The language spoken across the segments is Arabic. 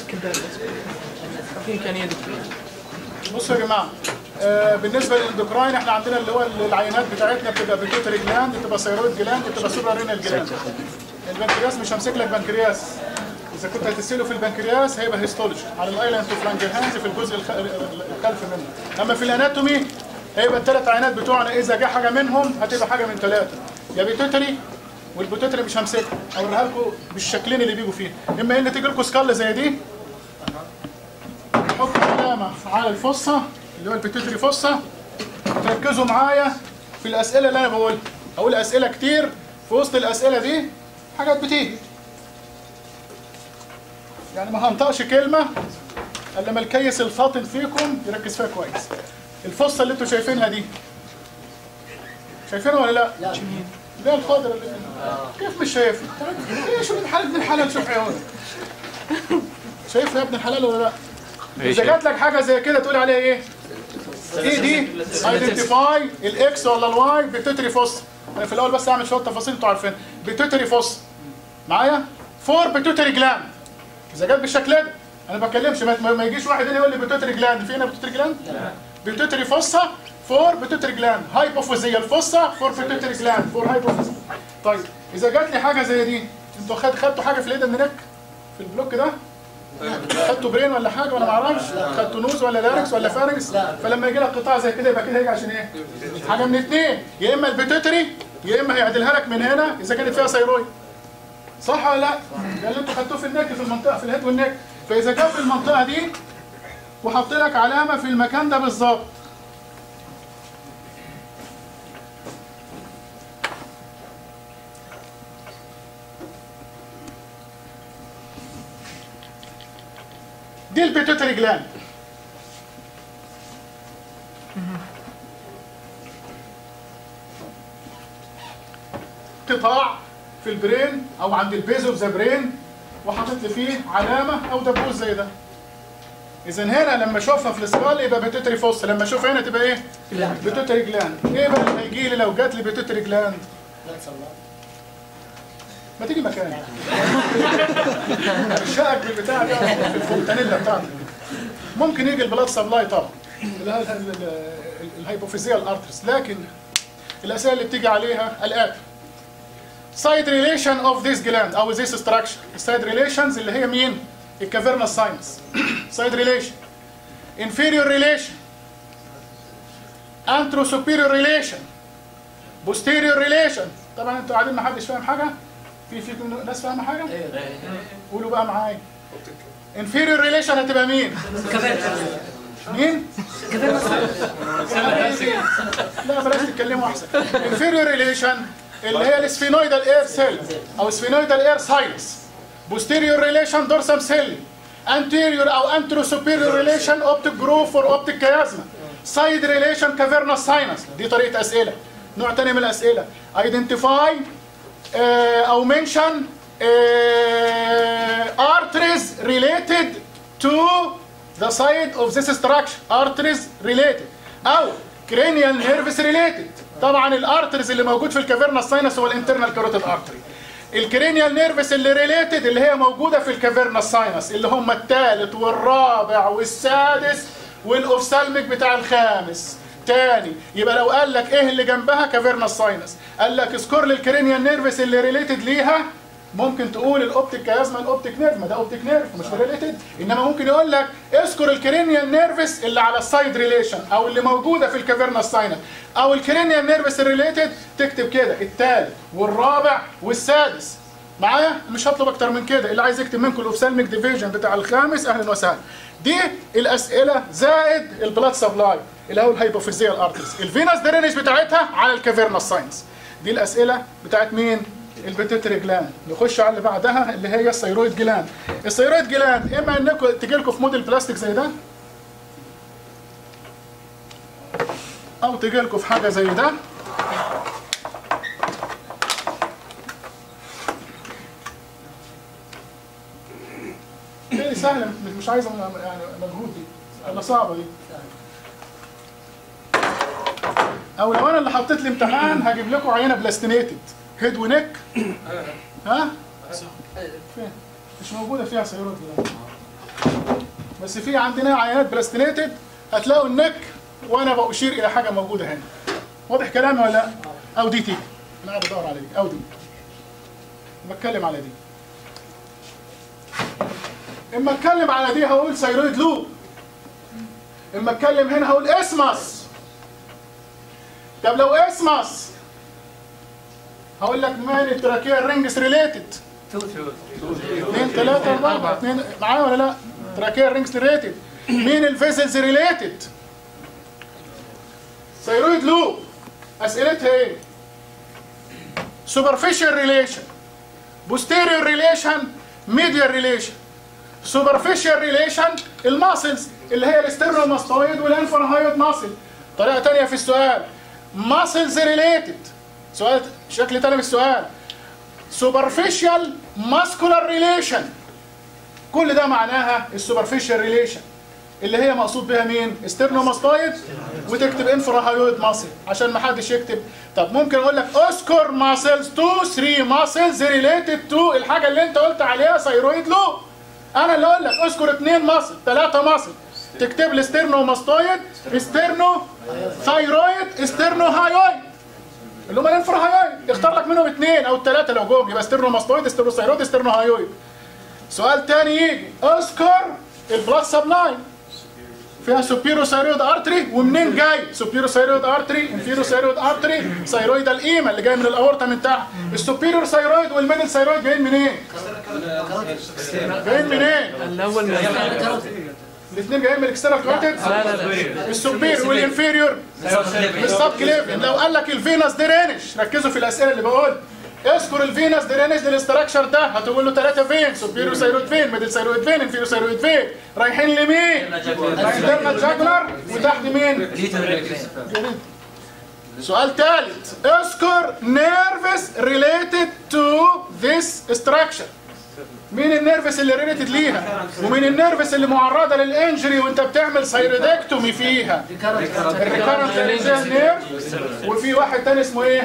في امكانيه دكتور. بصوا يا جماعه، بالنسبه للاندوكراين احنا عندنا اللي هو العينات بتاعتنا بتبقى بيتوتري جلاند، بتبقى ثيرويد جلاند، بتبقى سوبرا رينال جلاند. البنكرياس مش همسك لك بنكرياس، اذا كنت هتسيله في البنكرياس هيبقى هيستولوجي على الايلاند تو فلانجرهانز في الجزء الخلفي منه. اما في الاناتومي هيبقى الثلاث عينات بتوعنا اذا جه حاجه منهم هتبقى حاجه من ثلاثه، يا بيتوتري، والبيتوتري مش همسكها، اوريها لكم بالشكلين اللي بيجوا فيها. اما ان تيجي لكم سكال زي دي، نحط علامه على الفصه اللي هو البيتوتري فصه. تركزوا معايا في الاسئله اللي انا بقولها، اقول اسئله كتير، في وسط الاسئله دي حاجات بتيجي، يعني ما هنطقش كلمه الا لما الكيس الفاطن فيكم يركز فيها كويس. الفصه اللي انتوا شايفينها دي، شايفينها ولا لا؟ لا. اللي هي الخضرا اللي كيف مش شايفها؟ ايه شو ابن الحلال، ابن الحلال شوف عيونك. شايفها يا ابن الحلال ولا لا؟ اذا جات لك حاجه زي كده تقول عليها ايه؟ ايه دي؟ ايدنتيفاي الاكس ولا الواي بيتوتري فوس. انا في الاول بس اعمل شويه تفاصيل انتوا عارفين. بيتوتري فوس معايا؟ فور بيتوتري جلاند. اذا جت بالشكل ده انا ما بتكلمش، ما يجيش واحد هنا يقول لي بيتوتري جلاند. في هنا بيتوتري جلاند؟ لا. بيتوتري فوسا فور بيتوتري جلاند. هايبوفيزيال فوسا فور بيتوتري جلاند فور هايبوفيزيال. طيب اذا جات لي حاجه زي دي، انتوا خدتوا حاجه في الايد نك في البلوك ده؟ خدتوا برين ولا حاجه ولا ما اعرفش؟ خدتوا نوز ولا لاركس ولا فارنكس؟ فلما يجي لك قطاع زي كده يبقى كده هيجي عشان ايه؟ حاجه من اثنين، يا اما البيتوتري يا اما هيعدلها لك من هنا اذا كانت فيها ثيرويد. صح ولا لا؟ ده اللي انتوا خدتوه في النك، في المنطقه، في الهيد والنك. فاذا جاب في المنطقه دي وحط لك علامه في المكان ده بالظبط، دي البيتوتري جلاند. قطاع في البرين او عند البيز اوف ذا برين وحاطط لي فيه علامه او دبوس زي ده. اذا هنا لما اشوفها في السكال يبقى بيتوتري فوس، لما اشوفها هنا تبقى ايه؟ بيتوتري جلاند. ايه بقى اللي هيجي لي لو جات لي بيتوتري جلاند؟ ما تيجي مكاني الشقك بالبتاع ده في الفونتانيلا بتاعتك. ممكن يجي البلاد سبلاي طبعا، الهايبوفيزيال ارترز، لكن الاسئله اللي بتيجي عليها الاتي: side relation of this gland او this structure. side relations اللي هي مين؟ الكافيرنال ساينس. side relation، inferior relation، antero-superior relation، posterior relation. طبعا انتوا قاعدين ما حدش فاهم حاجه؟ فيكم ناس فاهمه حاجه؟ قولوا بقى معايا. inferior relation هتبقى مين؟ مين؟ لا بلاش تتكلموا احسن. inferior relation اللي هي السفينويدال اير سيل او سفينويدال اير ساينس. posterior relation dorsum cell. anterior او antero superior relation optic groove or optic chiasma. side relation cavernous sinus. دي طريقه اسئله. نوع تاني من الاسئله: identify او mention arteries related to the side of this structure. arteries related او cranial nerves related. طبعا الارتريز اللي موجود في الكافيرنال ساينس هو الانترنال كاروتيد ارتري. الكرينيال نيرفس اللي ريليتد اللي هي موجوده في الكافيرنال ساينس اللي هم الثالث والرابع والسادس والاوفسالميك بتاع الخامس. تاني يبقى لو قال لك ايه اللي جنبها كافيرنال ساينس، قال لك اذكر لي الكرينيال نيرفس اللي ريليتد ليها، ممكن تقول الاوبتيك كيازما الاوبتيك نيرف، ما ده اوبتيك نيرف مش ريليتد. انما ممكن يقول لك اذكر الكرينيال نيرفس اللي على السايد ريليشن او اللي موجوده في الكافيرنال ساينس او الكرينيال نيرفس الريليتد، تكتب كده الثالث والرابع والسادس. معايا؟ مش هطلب اكتر من كده. اللي عايز يكتب منكم الاوفسالميك ديفيجن بتاع الخامس اهلا وسهلا. دي الاسئله زائد البلاد سبلاي اللي هو الهايبوفيزيال ارتريز. الفينس درينج بتاعتها على الكافيرنال ساينس. دي الاسئله بتاعت مين؟ البيتوتري جلاند. نخش على اللي بعدها اللي هي الثيرويد جلاند. الثيرويد جلاند اما انكم تجي لكم في موديل بلاستيك زي ده او تجي لكم في حاجه زي ده. دي سهله مش عايزه يعني مجهود، دي ولا صعبه دي؟ او لو انا اللي حطيت لي امتحان هجيب لكم عينه بلاستينيتد هيد ونك. ها؟ فين؟ مش موجوده فيها ثيرويد جلاند. بس في عندنا عينات بلاستينيتد هتلاقوا النك وانا بأشير الى حاجه موجوده هنا. واضح كلامي ولا لا؟ او دي تيجي، انا قاعد ادور على دي، او دي بتكلم على دي. اما اتكلم على دي هقول ثايرويد لوب، اما اتكلم هنا هقول اسمس. طب لو اسمس هقول لك مان التراكيال رينجز ريليتد 2 3 4 2 معايا ولا لا؟ تراكيال رينجز ريليتد. مين الفيزلز ريليتد؟ ثايرويد لوب اسئلتها ايه؟ سوبرفيشال ريليشن، بوستيريور ريليشن، ميديال ريليشن. سوبرفيشال ريليشن الماسلز اللي هي الاسترنوماستويد والانفراهايود ماسل. طريقه ثانيه في السؤال ماسلز ريليتد، سؤال شكل ثاني من السؤال سوبرفيشال ماسكولار ريليشن. كل ده معناها السوبرفيشال ريليشن اللي هي مقصود بها مين؟ استرنوماستويد، وتكتب انفراهايود ماسل عشان ما حدش يكتب. طب ممكن اقول لك اذكر ماسلز 2 3 ماسلز ريليتد تو الحاجه اللي انت قلت عليها ثايرويد لوب. انا اللي اقول لك اذكر 2 ماسل 3 ماسل، تكتب لي استرنوماستويد، استرنو ثايرويد، استرنو هايويد اللي هم الانفراهايويد. اختار لك منهم 2 او 3 لو جم، يبقى استرنوماستويد، استرنو ثايرويد، استرنو هايويد. سؤال تاني يجي اذكر البلاد سبلاين فيها سوبيرو ثايرويد ارتري، ومنين جاي؟ سوبيرو ثايرويد ارتري، انفيرو ثايرويد ارتري، ثايرويد الايما اللي جاي من الاورطه من تحت. السوبيرو ثايرويد والميدل ثايرويد جايين منين؟ جايين منين؟ الاول الاثنين جايين من الاكسترنال كروتيد. السوبير والانفيريور بالسب كليفن. لو قال لك الفينس درينج، ركزوا في الاسئله اللي بقول. اذكر الفينس درينج للاستراكشر ده، هتقول له 3 فين، سوبيرو ثايرويد فين، ميدل ثايرويد فين، انفيريور ثايرويد فين. رايحين لمين؟ الانترنال جاجولار، وتحت مين؟ سؤال ثالث اذكر نيرفس ريليتد تو ذيس ستراكشر. مين النيرفس اللي ريليتد ليها؟ ومين النيرفس اللي معرضه للانجري وانت بتعمل ثايرويدكتومي فيها؟ الريكارنت لارنجيال نيرف، وفي واحد تاني اسمه ايه؟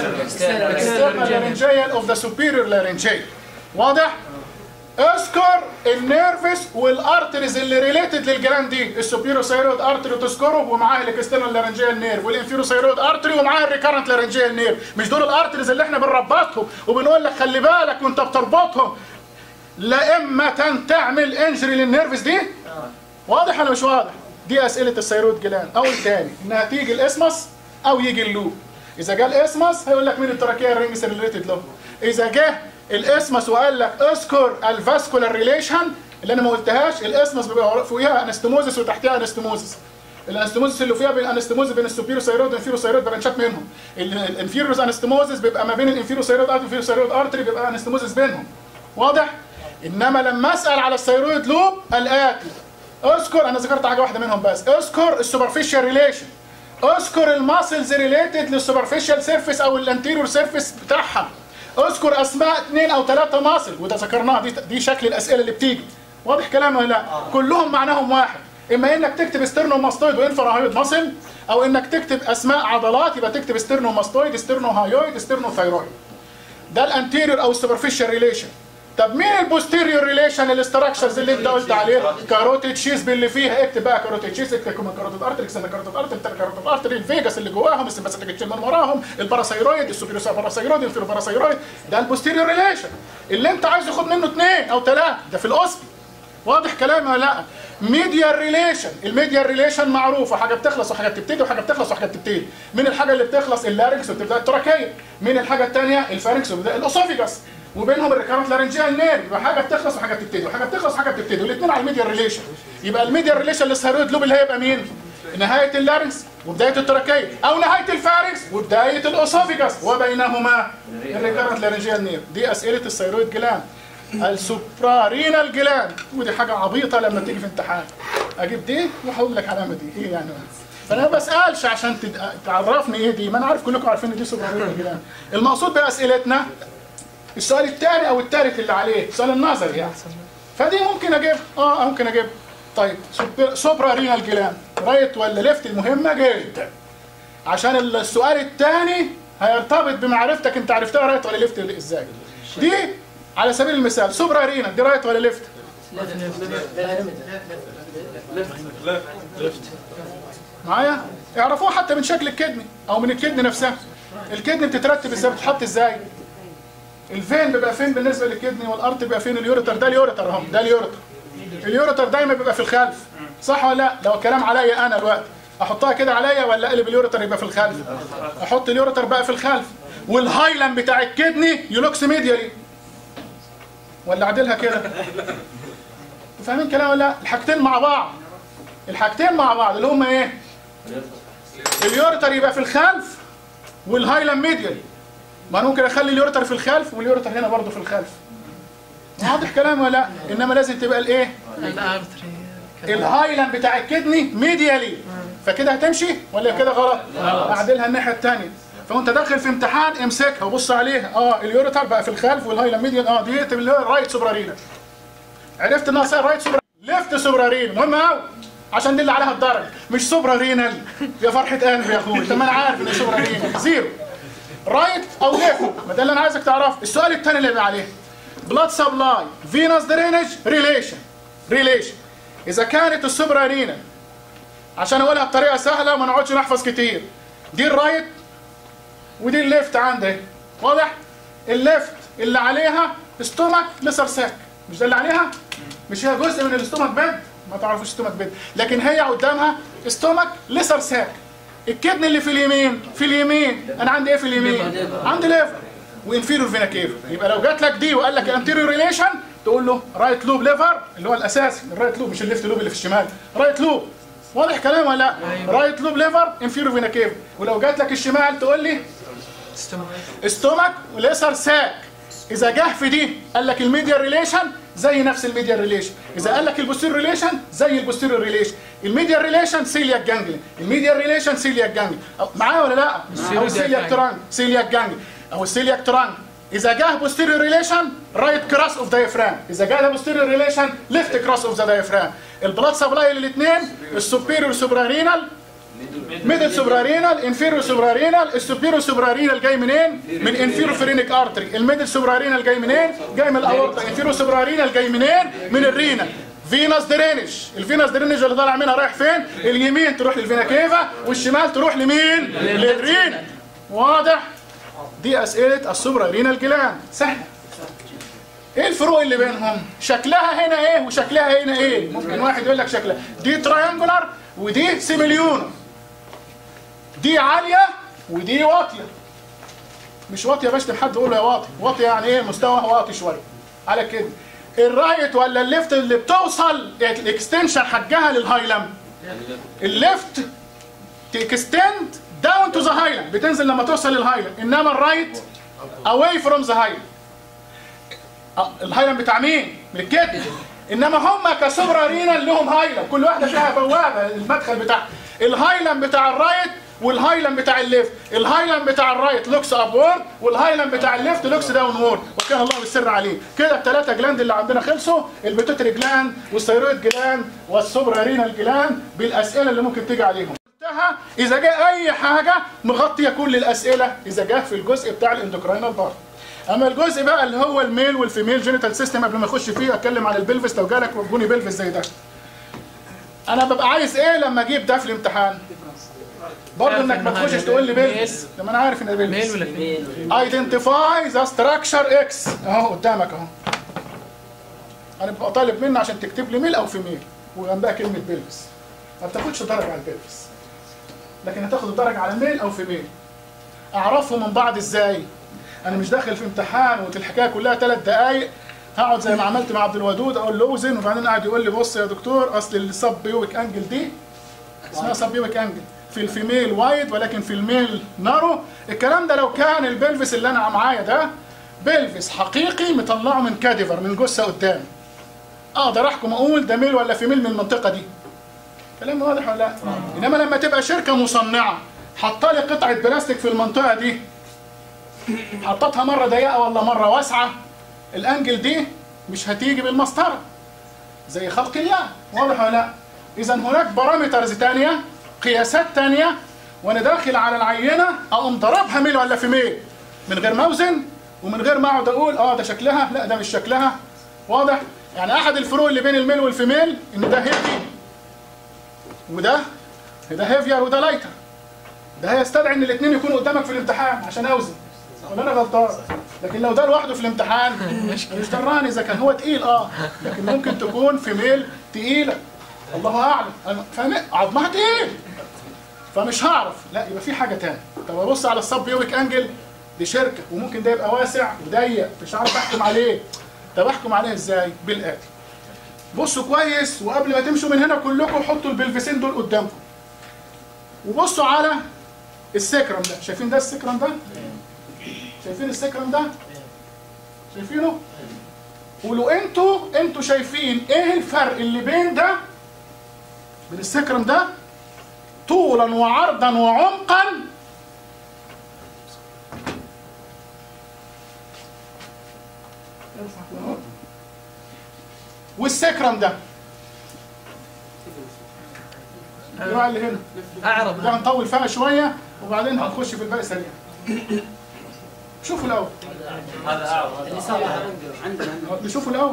اكسترنال لارنجيال اوف ذا سوبيريور لارنجيال. واضح؟ اذكر النيرفس والارتريز اللي ريليتد للجلاند دي، السوبيرو ثايرويد ارتري تذكره ومعاه الاكسترنال لارنجيال نيرف، والانفيرو ثايرويد ارتري ومعاه الريكارنت لارنجيال نيرف. مش دول الارتريز اللي احنا بنربطهم وبنقول لك خلي بالك وانت بتربطهم لا اما تعمل انجري للنيرفز دي؟ واضح ولا مش واضح؟ دي اسئله الثايرويد جلاند. اول تاني انها تيجي الاسمس او يجي اللوب. اذا جه الاسمس هيقول لك مين التراكيال رينجز ريليتد له. اذا جه الاسمس وقال لك اذكر الفاسكولار ريليشن اللي انا ما قلتهاش، الاسمس بيبقى فوقيها انستموزس وتحتها انستموزس. الانستموزس اللي فيها الانستموزس بين السوبيرو ثايرويد والانفيرو ثايرويد برانشات منهم. الانفيرو انستموزس بيبقى ما بين الانفيرو ثايرويد ارتري والانفيرو ثايرويد ارتري، بيبقى انستموزس بينهم. واضح؟ انما لما اسال على الثايرويد لوب الاتي اذكر، انا ذكرت حاجه واحده منهم بس، اذكر السوبرفيشال ريليشن، اذكر الماسلز ريليتد للسوبرفيشال سيرفيس او الانتيريور سيرفيس بتاعها، اذكر اسماء 2 أو 3 ماسل، وده ذكرناها. دي شكل الاسئله اللي بتيجي. واضح كلامي ولا لا؟ كلهم معناهم واحد، اما انك تكتب ستيرنوماستويد وانفراهايود ماسل، او انك تكتب اسماء عضلات يبقى تكتب ستيرنوماستويد، ستيرنوهايويد، ستيرنوثايرويد. ده الانتيريور او السوبرفيشال ريليشن. طب مين البوستيريور ريليشن؟ الاستراكشرز اللي انت قلت عليها، كاروتيد شيز اللي فيها، اكتب بقى كاروتيد شيز، اكتب كاروتيد ارتري، كاروتيد ارتري، كاروتيد ارتري، الفيجاس اللي جواهم، السمباثيك من وراهم، الباراثايرويد، السوبيريور باراثايرويد، الانفيريور باراثايرويد. ده البوستيريور ريليشن اللي انت عايز تاخد منه 2 أو 3، ده في الاوسبي. واضح كلامي ولا لا؟ ميديال ريليشن، الميديال ريليشن معروفه، حاجه بتخلص وحاجه بتبتدي، وحاجه بتخلص وحاجه بتبتدي. من الحاجه اللي بتخلص اللارنكس وبتبدا التراكيه، من الحاجه الثانيه الفارنكس وبتبدا الاسوفيجاس، وبينهم الريكارنت لارنجيال نيرف. يبقى حاجه بتخلص وحاجه بتبتدي، وحاجه بتخلص وحاجه بتبتدي، والاثنين على الميديال ريليشن. يبقى الميديال ريليشن للثايرويد لوب اللي هيبقى مين؟ نهايه اللارنكس وبدايه التراكيه، او نهايه الفارنكس وبدايه الاسوفيجاس، وبينهما الريكارنت لارنجيال نيرف. دي اسئله الثايرويد جلاند. السوبرارينال جلاند، ودي حاجه عبيطه لما تيجي في امتحان اجيب دي وهقول لك علامه دي ايه يعني. فانا ما بسالش عشان تعرفني ايه دي، ما انا عارف كلكم عارفين ان دي سوبرارينال جلاند. المقصود باسئلتنا السؤال الثاني او الثالث اللي عليه، السؤال النظري يعني. فدي ممكن اجيب ممكن اجيب. طيب سوبرارينال جلاند رايت ولا ليفت؟ المهمه جدا عشان السؤال الثاني هيرتبط بمعرفتك انت عرفتها رايت ولا ليفت ازاي. دي على سبيل المثال سوبرارينال دي رايت ولا ليفت؟ معايا؟ يعرفوه حتى من شكل الكدني او من الكدني نفسها. الكدني بتترتب ازاي؟ بتتحط ازاي؟ الفين بيبقى فين بالنسبه للكدني، والارت بيبقى فين؟ اليوريتر. ده اليوريتر اهو، ده اليوريتر. اليوريتر دايما بيبقى في الخلف، صح ولا لا؟ لو الكلام عليا انا الوقت احطها كده عليا ولا اقلب اليوريتر يبقى في الخلف؟ احط اليوريتر بقى في الخلف. والهايلم بتاع الكدني يلوكس ميديالي، ولا اعدلها كده؟ فاهمين كلام ولا لا؟ الحاجتين مع بعض، الحاجتين مع بعض اللي هم ايه؟ اليوريتر يبقى في الخلف والهايلم ميديالي. ما ممكن اخلي اليوريتر في الخلف واليوريتر هنا برضه في الخلف. واضح كلام ولا لا؟ انما لازم تبقى الايه؟ الهايلم بتاع الكدني ميديالي. فكده هتمشي ولا كده غلط؟ اعدلها الناحيه الثانيه. فانت داخل في امتحان امسكها وبص عليها. اليوريتر بقى في الخلف والهايلم ميديال. دي اللي هو الرايت سوبرارينا. عرفت انها صار رايت سوبرارينا. ليفت سوبرارينا مهم قوي عشان دي اللي عليها الدرجه، مش سوبرارينال. يا فرحه قلبي يا اخوي، طب ما انا عارف ان سوبرارينال زيرو. رايت او ليفت، ما ده اللي انا عايزك تعرفه. السؤال الثاني اللي بقى عليه بلاد سبلاي فينوس درينج ريليشن. اذا كانت السوبرارينال، عشان اقولها بطريقه سهله ما نقعدش نحفظ كتير، دي الرايت ودي الليفت عندي. واضح؟ الليفت اللي عليها ستومك لسر ساك، مش ده اللي عليها؟ مش هي جزء من الاستومك بيد؟ ما تعرفوش ستومك بيد، لكن هي قدامها ستومك لسر ساك. الكدن اللي في اليمين انا عندي ايه في اليمين؟ عندي ليفر وانفيرور فينا كيفا. يبقى لو جات لك دي وقال لك انتيريور ريليشن تقول له رايت لوب ليفر، اللي هو الاساسي الرايت لوب، مش الليفت لوب اللي في الشمال، رايت لوب. واضح كلام ولا لا؟ رايت لوب ليفر انفيرور فينا كيفا. ولو جات لك الشمال تقول لي ستومك وليسر ساك. اذا جه في دي قال لك الميديال ريليشن زي نفس الميديال ريليشن، اذا قال لك البوستيريور ريليشن زي البوستيريور ريليشن. الميديال ريليشن سيلياك جانجلي، الميديال ريليشن سيلياك جانجلي. معايا ولا لا؟ او سيلياك ترانج، سيلياك جانجلي او السيلياك ترانج. اذا جه بوستيريور ريليشن رايت كراس اوف دايفرام، اذا جه بوستيريور ريليشن ليفت كراس اوف ذا دايفرام. البلاد سبلاي للاثنين السوبيريور سوبرارينال، ميدل سوبرارينال، انفيريور سوبرارينال. السوبيريور سوبرارينال جاي منين؟ من انفيريور فرينيك ارتري. الميدل سوبرارينال جاي منين؟ جاي من الاورطه. انفيريور سوبرارينال جاي منين؟ من الرينال. فينوس درينج، الفينوس درينج اللي طالع منها رايح فين؟ اليمين تروح للفينا كيفا والشمال تروح لمين؟ للرينال. واضح؟ دي اسئله السوبرارينال جلاند، سهله. ايه الفروق اللي بينهم؟ شكلها هنا ايه وشكلها هنا ايه؟ ممكن واحد يقول لك شكلها دي تراينجولار ودي سيميليون، دي عاليه ودي واطيه. مش واطيه بشتم حد يقول له يا واطي، واطيه يعني ايه؟ مستوى واطي شويه على كده. الرايت ولا الليفت اللي بتوصل الاكستنشن حجها للهايلم؟ الليفت تكستند داون تو ذا هايلم، بتنزل لما توصل للهايلم، انما الرايت اواي فروم ذا هايلم. الهايلم بتاع مين؟ من الكدن. انما هم كسوبرارينال لهم هايلم، كل واحده فيها بوابه المدخل بتاعها. الهايلم بتاع الرايت والهايلم بتاع الليفت. الهايلم بتاع الرايت لوكس ابورد والهايلم بتاع الليفت لوكس داون وورد، وكان الله بالسر عليه. كده الثلاثه جلاند اللي عندنا خلصوا، البيتوتري جلاند والثيرويد جلاند والسوبرارينال جلاند بالاسئله اللي ممكن تيجي عليهم. اذا جاء اي حاجه مغطيه كل الاسئله اذا جاء في الجزء بتاع الاندوكراينال بارت. اما الجزء بقى اللي هو الميل والفيميل جينيتال سيستم، قبل ما اخش فيه اتكلم عن البلفس. لو جالك وجوني بلفس زي ده، انا ببقى عايز ايه لما اجيب ده في الامتحان؟ برضه انك ما تخشش تقول لي بلفس لما انا عارف ان ده بلفس. ميل ولا فيميل؟ ايدنتيفاي ذا ستراكشر اكس اهو قدامك اهو. انا ببقى طالب مني عشان تكتب لي ميل او فيميل وجنبها كلمه بلفس. ما بتاخدش درجه على البلفس، لكن هتاخد الدرجه على ميل او فيميل. اعرفهم من بعض ازاي؟ انا مش داخل في امتحان والحكايه كلها 3 دقائق هقعد زي ما عملت مع عبد الودود اقول له اوزن، وبعدين قاعد يقول لي بص يا دكتور اصل السب بيويك انجل دي اسمها سب بيويك انجل في الفيميل وايد ولكن في الميل نارو. الكلام ده لو كان البلفس اللي انا معايا ده بلفس حقيقي مطلعه من كاديفر من جثه قدامي، اقدر احكم اقول ده ميل ولا فيميل من المنطقه دي. كلام واضح ولا لا؟ انما لما تبقى شركه مصنعه حاطه لي قطعه بلاستيك في المنطقه دي، حطتها مره ضيقه ولا مره واسعه، الانجل دي مش هتيجي بالمسطره زي خلق الله. واضح ولا لا؟ اذا هناك بارامترز ثانيه، قياسات ثانيه، وانا داخل على العينه اقوم ضربها ميل ولا فيميل من غير ما اوزن ومن غير ما اقعد اقول ده شكلها، لا ده مش شكلها. واضح؟ يعني احد الفروق اللي بين الميل والفيميل ان ده هيفي وده هيفير وده لايتر. ده هيستدعي ان الاثنين يكونوا قدامك في الامتحان عشان اوزن، ولا انا غلطان؟ لكن لو ده لوحده في الامتحان مش دراني اذا كان هو تقيل لكن ممكن تكون فيميل تقيله الله اعلم، عظمها تقيل فمش هعرف. لا يبقى في حاجه ثانيه. طب ابص على السب بيوبيك انجل، دي شركه وممكن ده يبقى واسع وضيق مش عارف احكم عليه. طب احكم عليه ازاي؟ بالاتي. بصوا كويس وقبل ما تمشوا من هنا كلكم حطوا البلفسين دول قدامكم وبصوا على السكرم ده. شايفين ده السكرم ده؟ شايفين السكرم ده؟ شايفينه؟ ولو انتوا شايفين ايه الفرق اللي بين ده بين السكرم ده طولا وعرضا وعمقا والسكرم ده النوع اللي هنا اعرض ده هنطول فيها شويه وبعدين هنخش في الباقي سريع. شوفوا الاول هذا اعرض اللي صار عندنا نشوفوا الاول.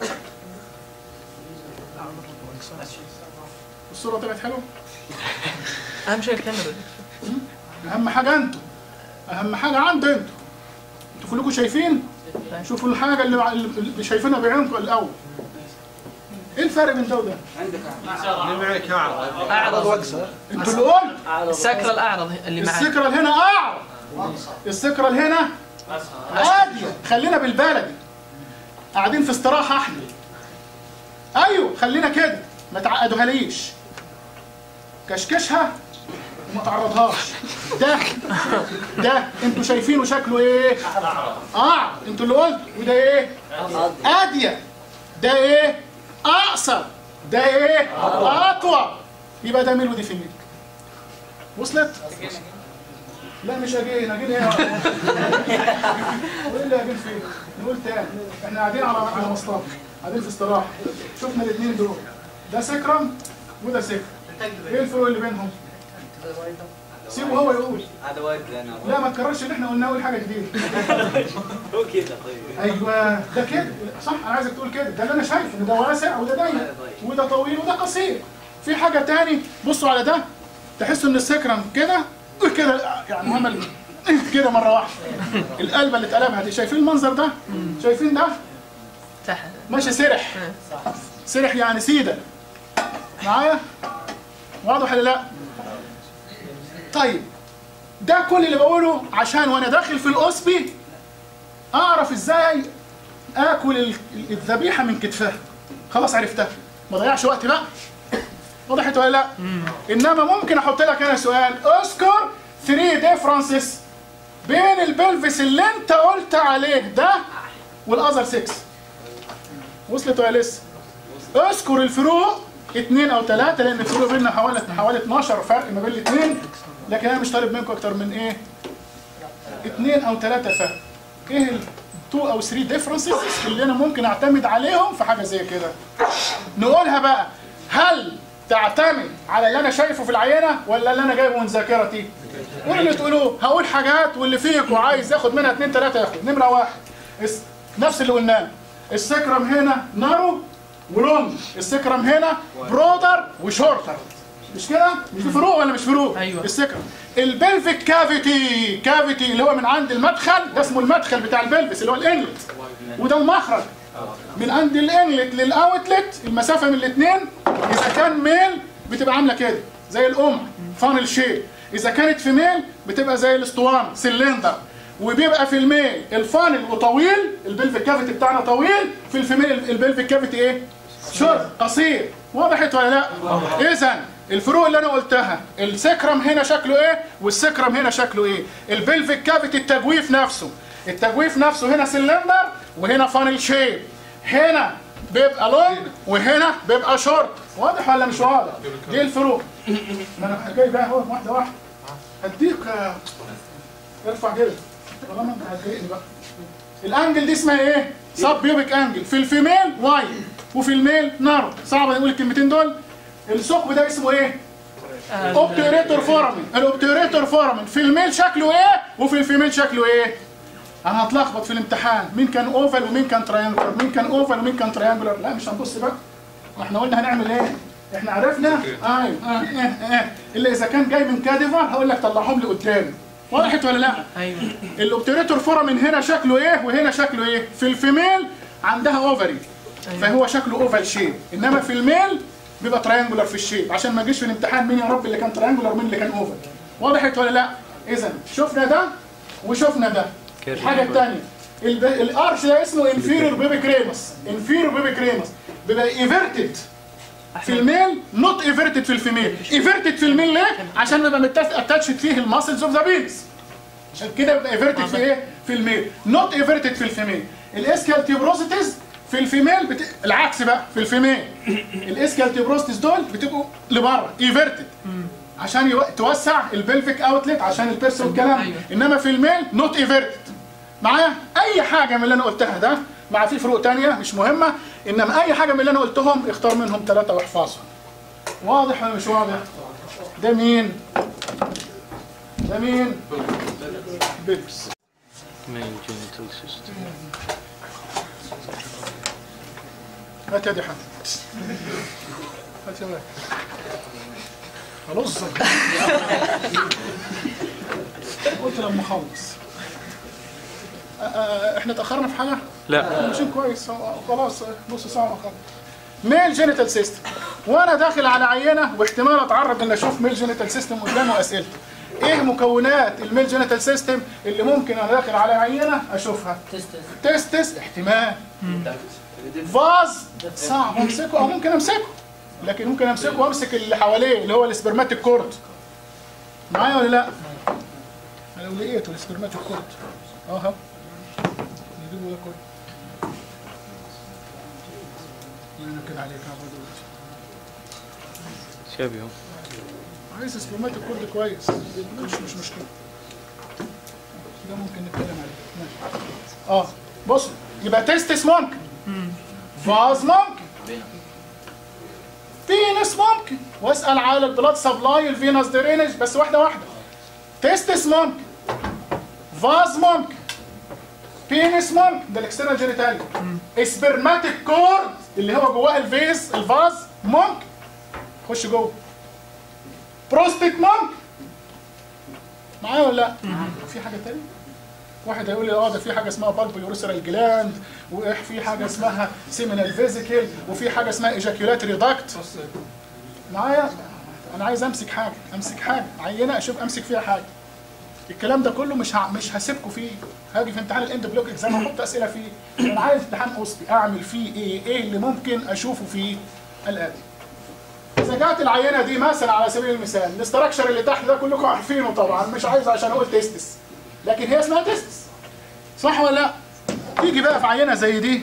الصوره طلعت حلوه. اهم شيء الكاميرا. اهم حاجه اهم حاجه عندي انتوا كلكم شايفين. شوفوا الحاجه اللي شايفينها بعينكم الاول. ايه الفرق بين ده وده؟ عندك اعرض واقصر. انتوا اللي قلت السكرة الاعرض اللي معك. السكرة هنا اعرض، السكرة هنا هادية. خلينا بالبلدي قاعدين في استراحة احنا. ايوه خلينا كده ما تعقدوهاليش، كشكشها وما تعرضهاش. ده انتوا شايفينه شكله ايه؟ انتوا اللي قلتوا. وده ايه؟ هادية. ده ايه؟ اقصر. ده ايه؟ اطول. يبقى ده ميل ودي فيميل. وصلت؟ لا مش اجين ايه؟ وايه اللي اجين فيه؟ نقول تاني احنا قاعدين على مصطلح، قاعدين في استراحه. شفنا الاثنين دول، ده سكرم وده سكرم. ايه الفروق اللي بينهم؟ سيبه هو يقول. هذا وايد لا ما تكررش اللي احنا قلناه، قول حاجه جديده. هو كذا طيب. ايوه ده كده صح، انا عايزك تقول كده. ده اللي انا شايفه ان ده واسع وده ضيق وده طويل وده قصير. في حاجه تاني، بصوا على ده تحسوا ان السكرم كده يعني عمل كده مره واحده. القلبه اللي اتقلبها دي، شايفين المنظر ده؟ شايفين ده؟ تحت ماشي سرح. سرح يعني سيده. معايا؟ واضح ولا لا؟ طيب ده كل اللي بقوله عشان وانا داخل في الاوسبي اعرف ازاي اكل الذبيحه من كتفها. خلاص عرفتها، ما ضيعش وقت بقى. وضحت ولا لا؟ انما ممكن احط لك انا سؤال، اذكر 3 ديفرنسز بين البلفس اللي انت قلت عليه ده والاذر 6. وصلت ولا لسه؟ اذكر الفروق 2 أو 3، لان الفروق بيننا حوالي 12 فرق ما بين الاثنين، لكن انا مش طالب منكم اكتر من ايه؟ 2 أو 3 فرق. ايه ال 2 أو 3 ديفرنسز اللي انا ممكن اعتمد عليهم في حاجه زي كده؟ نقولها بقى. هل تعتمد على اللي انا شايفه في العينه ولا اللي انا جايبه من ذاكرتي؟ قولوا اللي تقولوه. هقول حاجات واللي فيكم عايز ياخد منها 2 3 ياخد. نمره 1 نفس اللي قلناه، السكرم هنا نارو ولونج، السكرم هنا برودر وشورتر. مش كده؟ مش في فروق ولا مش فروق؟ ايوه. السكرم. البلفيك كافيتي اللي هو من عند المدخل، ده اسمه المدخل بتاع البلفس اللي هو الانلت، وده المخرج من عند الانلت للاوتلت. المسافه من الاثنين اذا كان ميل بتبقى عامله كده زي القمع فانل شيب، اذا كانت فيميل بتبقى زي الاسطوانه سلندر. وبيبقى في الميل الفانل وطويل، البلفيك كافيتي بتاعنا طويل، في الفيميل البلفيك كافيتي ايه؟ شورت قصير. وضحت ولا لا؟ اذا الفروق اللي انا قلتها، السكرم هنا شكله ايه والسكرم هنا شكله ايه. البلفيك كافيتي التجويف نفسه هنا سلندر وهنا فانل شيب، هنا بيبقى لونج وهنا بيبقى شورت. واضح ولا مش واضح؟ دي الفروق. ما انا جاي بقى اهو واحده واحده هديك. ارفع كده طالما انت هتضايقني بقى. الانجل دي اسمها ايه؟ سب بيوبيك انجل. في الفيميل وايد وفي الميل نارو. صعب نقول الكلمتين دول. الثقب ده اسمه ايه؟ اوبتيوريتور فورامين. الاوبتيوريتور فورامين في الميل شكله ايه وفي الفيميل شكله ايه؟ انا هتلخبط في الامتحان مين كان اوفال ومين كان تريانجولار، مين كان اوفال ومين كان تريانجولار. لا مش هنبص بقى، ما احنا قلنا هنعمل ايه؟ احنا عرفنا الا اذا كان جاي من كاديفر هقول لك طلعهم لي قدامي. وضحت ولا لا؟ ايوه. الاوبتريتور فورا من هنا شكله ايه وهنا شكله ايه؟ في الفيميل عندها اوفري فهو شكله اوفال شيب، انما في الميل بيبقى تريانجولار في الشيب، عشان ما يجيش في الامتحان مين يا رب اللي كان تريانجولار ومين اللي كان اوفال. وضحت ولا لا؟ اذا شفنا ده وشفنا ده. الحاجه الثانيه الارش ده اسمه انفيريور بيبي كريمس. انفيريور بيبي كريمس بيبقى ايفيرتد في الميل، نوت ايفيرتد في الفيميل. ايفيرتد في الميل ليه؟ عشان بيبقى اتاتشد فيه الماسلز اوف ذا بينس، عشان كده بيبقى ايفيرتد في ايه؟ في الميل، نوت ايفيرتد في الفيميل. الاسكال تيبروسيتيز في الفيميل العكس بقى، في الفيميل الاسكال تيبروسيتيز دول بتبقوا لبره ايفيرتد عشان توسع البلفيك اوتلت عشان البيرس والكلام. أيوة. انما في الميل نوت ايفيرتد. معايا اي حاجه من اللي انا قلتها ده، مع في فروق ثانيه مش مهمه، انما اي حاجه من اللي انا قلتهم اختار منهم 3 واحفظهم. واضح ولا مش واضح؟ ده مين؟ ده مين؟ بيلفس. main genital system. هات يا دي حمد. هات يا ولد. خلاص. قلت لما اخلص. احنا اتاخرنا في حاجه؟ لا. ماشيين كويس خلاص نص ساعه واخلص. ميل جينيتال سيستم، وانا داخل على عينه واحتمال اتعرض ان اشوف ميل جينيتال سيستم قدامي اسئلته. ايه مكونات الميل جينيتال سيستم اللي ممكن انا داخل على عينه اشوفها؟ تستس احتمال. فاز صعب امسكه او ممكن امسكه، لكن ممكن امسكه وامسك اللي حواليه اللي هو السبرماتيك كورد. معايا ولا لا؟ انا لو لقيته السبرماتيك كورد اهو نجيبه ده كله. انا كده عليك شابه. عايز سبرماتيك كورد كويس مش مشكله، ده ممكن نتكلم عليه. ماشي. بص يبقى تستس ممكن، فاز ممكن، فينس ممكن، واسال على البلاد سبلاي الفينس درينج بس واحده واحده. تستس ممكن، فاز ممكن، بينس ممكن ده الاكسترنال جينيتاليا، سبرماتيك كورد اللي هو جواه الفيز الفاز ممكن خش جوه، بروستيت ممكن. معايا ولا لا؟ في حاجه ثانيه؟ واحد هيقول لي ده في حاجه اسمها بالب يوريثرال جلاند، وفي حاجه اسمها سيمينال فيزيكل، وفي حاجه اسمها ايجاكيولاتري داكت. معايا؟ انا عايز امسك حاجه عينه اشوف امسك فيها حاجه. الكلام ده كله مش هسيبكم فيه، هاجي في امتحان الاند بلوك اكزام هحط اسئله فيه. انا عايز امتحان اوسبي اعمل فيه ايه اللي ممكن اشوفه فيه الاتي. اذا جات العينه دي مثلا على سبيل المثال الاستراكشر اللي تحت ده كلكم عارفينه طبعا، مش عايز عشان اقول تستس، لكن هي اسمها تستس صح ولا لا؟ تيجي بقى في عينه زي دي،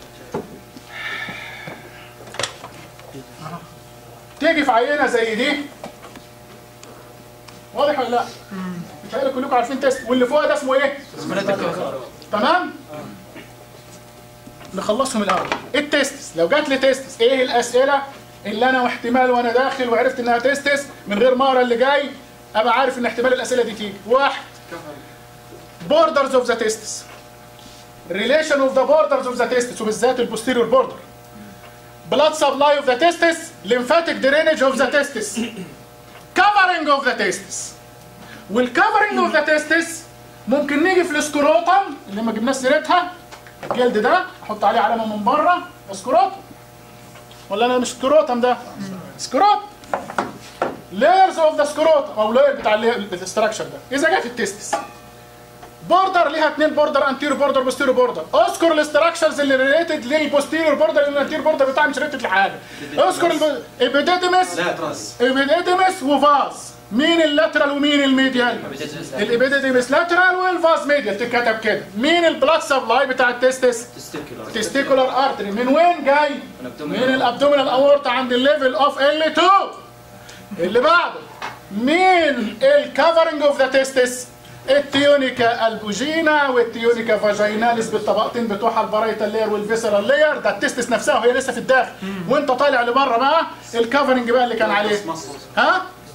تيجي في عينه زي دي، واضح ولا لا؟ بتهيألي كلكم عارفين تست، واللي فوق ده اسمه ايه؟ تمام؟ نخلصهم الاول. التستس لو جات لي تستس ايه الاسئله اللي انا واحتمال وانا داخل وعرفت انها تستس من غير ما اقرا اللي جاي ابقى عارف ان احتمال الاسئله دي تيجي؟ واحد، borders of the testis، relation of the borders of the testis وبالذات البوستيريور border، blood supply of the testis، lymphatic drainage of the testis، covering of the testis. والcovering of the testis ممكن نيجي في السكروتم اللي ما جبناش سيرتها، الجلد ده احط عليه علامه من بره سكروتم، ولا انا مش سكروتم ده؟ سكروتم، layers of the scrotum او layer بتاع الاستراكشر ده. اذا جت التستس بوردر ليها 2 بوردر، انتيرو بوردر بوستيرو بوردر، اذكر الاستراكشرز اللي ريليتد للبوستيريور بوردر لان الانتيرو بوردر بتاعي مش ريليتد لحاجه. اذكر الابيديديمس وفاز. مين اللاترال ومين الميديال؟ الابيديديمس لاترال والفاز ميديال تتكتب كده. مين البلاد سبلاي بتاع التستس؟ تستيكولار ارتري. من وين جاي؟ من الابدومينال اورتا عند الليفل اوف L2. اللي بعده مين الكفرنج اوف ذا تستس؟ التيونيكا البوجينا والتيونيكا فاجيناليس بالطبقتين بتوعها البرايتال لاير والفيسرال لاير، ده التستس نفسها وهي لسه في الداخل، وانت طالع لبره بقى الكفرنج بقى اللي كان عليه. ها؟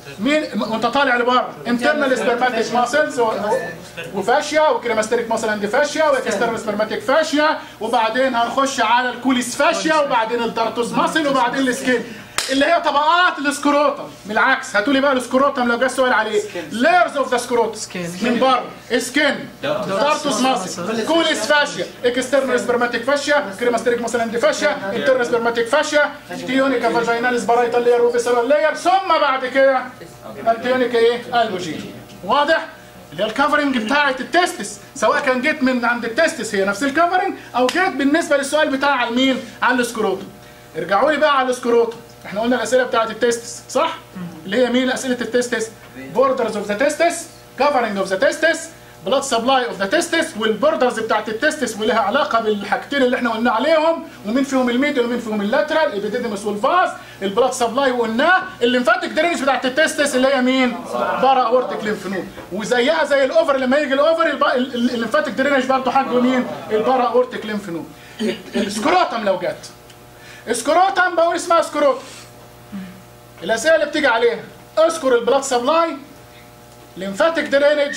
مين وانت طالع لبره؟ انترنال سبرماتيك ماسلز وفاشيا وكريماستريك ماسل اند فاشيا واكسترنال سبرماتيك فاشيا، وبعدين هنخش على الكوليس فاشيا، وبعدين الدارتوس ماسل، وبعدين السكين اللي هي طبقات السكروتم. بالعكس هاتوا لي بقى السكروتم لو جه السؤال عليه. لايرز اوف ذا سكروتم من بره: سكين، دارتوس ماسل، كوليس فاشيا، اكسترنال سبرماتيك فاشيا، كريماستريك ماسل اند فاشيا، انترنال سبرماتيك فاشيا، تيونيكا فاجيناليس بارايتال لاير وفيسرال لاير، ثم بعد كده التيونيكا ايه؟ البوجين. واضح؟ اللي هي الكفرنج بتاعت التستس، سواء كان جيت من عند التستس هي نفس الكفرنج، او جيت بالنسبه للسؤال بتاع على مين؟ على السكروتم. ارجعوا لي بقى على السكروتم. احنا قلنا الاسئله بتاعت التستس صح؟ اللي هي مين اسئله التستس؟ بوردرز اوف ذا تستس، كفرنج اوف ذا تستس، بلاد سبلاي اوف ذا تستس، والبوردرز بتاعت التستس ولها علاقه بالحاجتين اللي احنا قلنا عليهم، ومين فيهم الميدل ومين فيهم اللاترال، الابيديديمس والفاز، البلاد سبلاي وقلناه، الليمفاتيك درينج بتاعت التستس اللي هي مين؟ بارا اورتيك ليمف نود، وزيها زي الاوفر لما يجي الاوفر الليمفاتيك درينج برضه حجمه مين؟ البارا اورتيك ليمف نود. السكروتم لو جت سكروتم بقول اسمها سكروتم. الاسئله اللي بتيجي عليها اذكر البلاد سبلاي، ليمفاتيك درينج،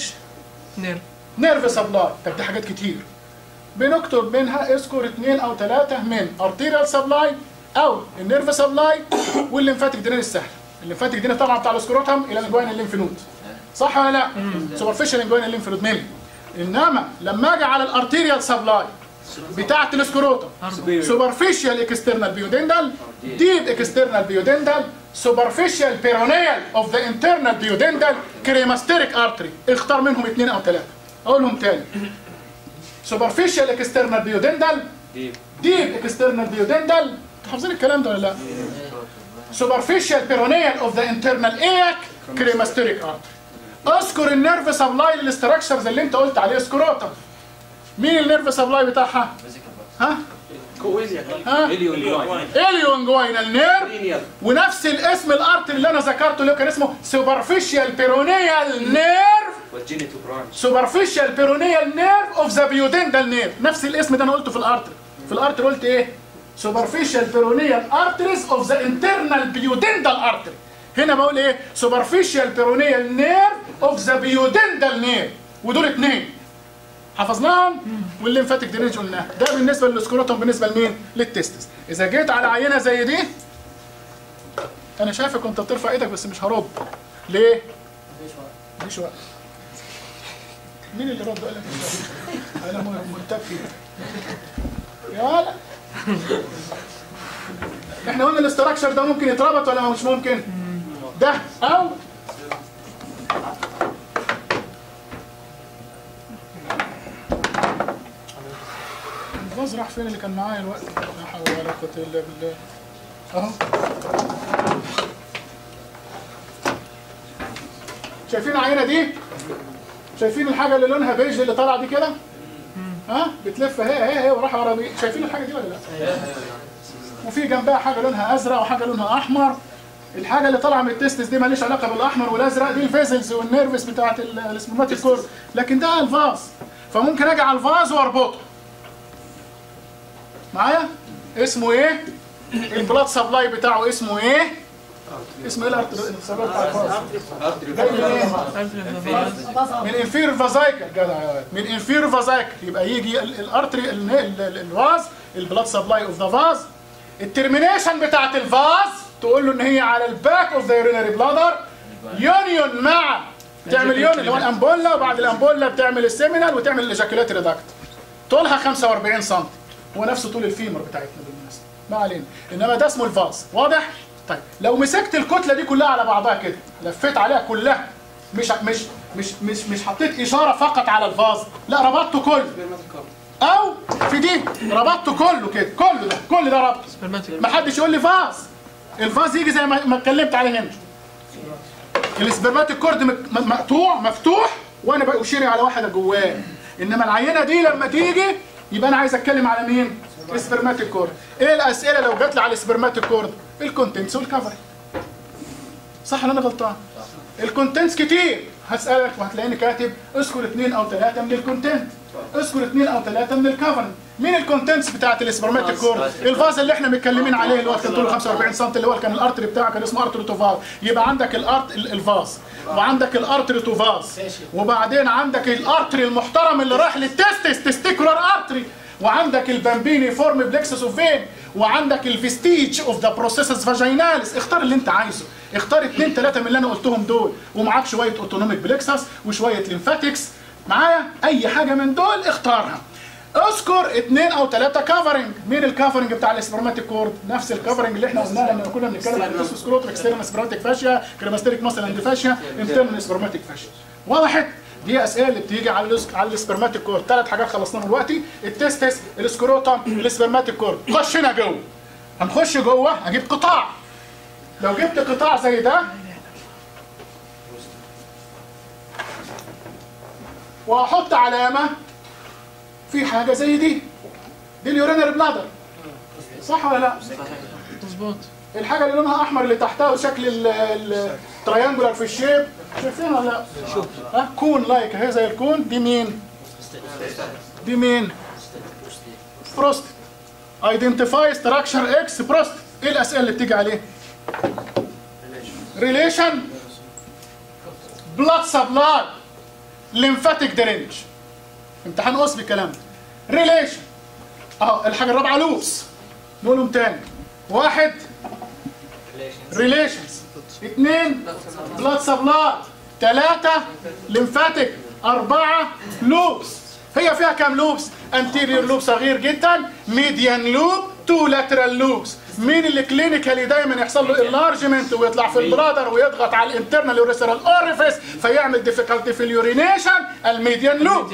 نيرف سبلاي. طب دي حاجات كتير بنكتب منها اذكر 2 أو 3 من ارتيريال سبلاي او النيرف سبلاي والليمفاتيك درينج سهل. الليمفاتيك درينج طبعا بتاع السكروتم الى الانجوين الليمف نود، صح ولا لا؟ سوبرفيشال انجوين الليمف نود مني. انما لما اجي على الارتيريال سبلاي بتاعت السكروتم، سوبرفيشال اكسترنال بيودندال، ديب اكسترنال بيودندال، سوبرفيشال بيرونيال اوف ذا انترنال بيودندال، كريماستريك ارتري. اختار منهم 2 أو 3. اقولهم تاني: سوبرفيشال اكسترنال بيودندال، ديب اكسترنال بيودندال. حافظين الكلام ده ولا لا؟ سوبرفيشال بيرونيال اوف ذا انترنال ايك، كريماستريك ارتري. اذكر النيرف سبلاي للاستراكشرز اللي انت قلت عليه سكروتم. مين النيرف سبلاي بتاعها؟ ها؟ اليونجوينال نيرف، ونفس الاسم الارتري اللي انا ذكرته اللي كان اسمه سوبرفيشال بيرونيال نيرف، سوبرفيشال بيرونيال نيرف اوف ذا بيودندال نيرف. نفس الاسم ده انا قلته في الارتري. في الارتري قلت ايه؟ سوبرفيشال بيرونيال ارتريز اوف ذا انترنال بيودندال ارتري. هنا بقول ايه؟ سوبرفيشال بيرونيال نيرف اوف ذا بيودندال نيرف، ودول 2 حفظناهم. والليمفاتيك درينج قلناها. ده بالنسبه للسكروتوم. بالنسبه لمين؟ للتستس. اذا جيت على عينه زي دي، انا شايفك كنت بترفع ايدك بس مش هرد. ليه؟ مفيش وقت. مين اللي رد؟ قال لك انا متكي يلا. احنا قلنا الاستراكشر ده ممكن يتربط ولا مش ممكن؟ ده او الفاز راح فين اللي كان معايا الوقت؟ لا حول ولا قوة الا بالله. اهو. شايفين العينة دي؟ شايفين الحاجة اللي لونها بيج اللي طالعة دي كده؟ ها؟ بتلف اهي وراح ورا دي. شايفين الحاجة دي ولا لا؟ وفي جنبها حاجة لونها أزرق وحاجة لونها أحمر. الحاجة اللي طالعة من التستس دي ماليش علاقة بالأحمر والأزرق، دي الفيزلز والنيرفس بتاعت السبرماتيك كورد، لكن ده الفاز. فممكن أجي على الفاز وأربطه. معايا؟ اسمه إيه؟ البلاد سبلاي بتاعه اسمه إيه؟ اسمه إيه السبلاي بتاع الفاز؟ من انفير فازايكل. جدع من انفير فازايكل. يبقى يجي الارتري الفاز، البلاد سبلاي اوف ذا فاز. الترمينيشن بتاعت الفاز تقول له ان هي على الباك اوف ذا يورينري بلادر، يونيون مع تعمل يون اللي هو الامبولا، وبعد الامبولا بتعمل السيمينال وتعمل الاجاكولاتري داكت. طولها 45 سم، هو نفسه طول الفيمر بتاعتنا بالمناسبه، ما علينا. انما ده اسمه الفاز. واضح؟ طيب لو مسكت الكتله دي كلها على بعضها كده، لفيت عليها كلها، مش حطيت اشاره فقط على الفاز، لا ربطته كله. او في دي ربطته كله كده، كل ده ربط. ما حدش يقول لي فاز. الفاز يجي زي ما اتكلمت عليه هنا. السبرماتيك كورد مقطوع مفتوح وانا بشير على واحده جواه. انما العينه دي لما تيجي يبقى انا عايز اتكلم على مين؟ السبرماتيك كورد. ايه الاسئله لو جات لي على السبرماتيك كورد؟ الكونتنتس والكفر. صح ولا انا غلطان؟ الكونتنتس كتير. هسالك وهتلاقيني كاتب اذكر 2 أو 3 من الكونتنت. اذكر 2 أو 3 من الكفرنج. مين الكونتنتس بتاعت السبرماتيك كورد؟ الفاز اللي احنا متكلمين عليه اللي هو كان طوله 45 سم، اللي هو كان الارتري بتاعه كان اسمه ارتري تو فاز. يبقى عندك الفاز، وعندك الارتري تو فاز، وبعدين عندك الارتري المحترم اللي راح للتستس تستيكولار ارتري، وعندك البامبيني فورم بلكسس اوف فين، وعندك الفيستيج اوف ذا بروسيسس فاجيناليس. اختار اللي انت عايزه، اختار 2 3 من اللي انا قلتهم دول، ومعاك شويه اوتونوميك بلكسس وشويه ليمفاتكس معايا، اي حاجه من دول اختارها. اذكر 2 أو 3 كفرنج. مين الكفرنج بتاع السبرماتيك كورد؟ نفس الكفرنج اللي احنا قلناه لما كنا بنتكلم عن السكروتر اكسترنال سبرماتيك فاشيا، كريماستيك ماسل اند فاشيا، انترنال سبرماتيك فاشيا. وضحت؟ دي اسئله اللي بتيجي على السبرماتيك كورد. 3 حاجات خلصناهم دلوقتي، التستس، السكروتم، السبرماتيك كورد. خش هنا جوه. هنخش جوه، اجيب قطاع. لو جبت قطاع زي ده واحط علامه في حاجه زي دي اليورينري بلادر، صح ولا لا؟ مظبوط. الحاجه اللي لونها احمر اللي تحتها وشكل التريانجولار في الشيب، شايفينها ولا لا؟ ها كون لايك اهي زي الكون. دي مين؟ دي مين؟ بروستات. ايدنتيفاي ستراكشر اكس بروستات. ايه الاسئله اللي بتيجي عليه؟ ريليشن، بلاد سبلاي، ليمفاتيك درينج. امتحان اوسبي الكلام ده. ريليشن اهو. الحاجه الرابعه لوبس، نقولهم تاني. 1 ريليشنز، 2 بلاد سبلاي، 3 ليمفاتيك، 4 لوبس. هي فيها كام لوبس؟ انتيريور لوب صغير جدا، ميديان لوب، 2 لاترال لوبس. مين اللي كلينيكالي دايما يحصل له انلارجمنت ويطلع في البرادر ويضغط على الانترنال يوريثرال اوريفيس فيعمل ديفيكالتي في اليورينيشن؟ الميديان لوب.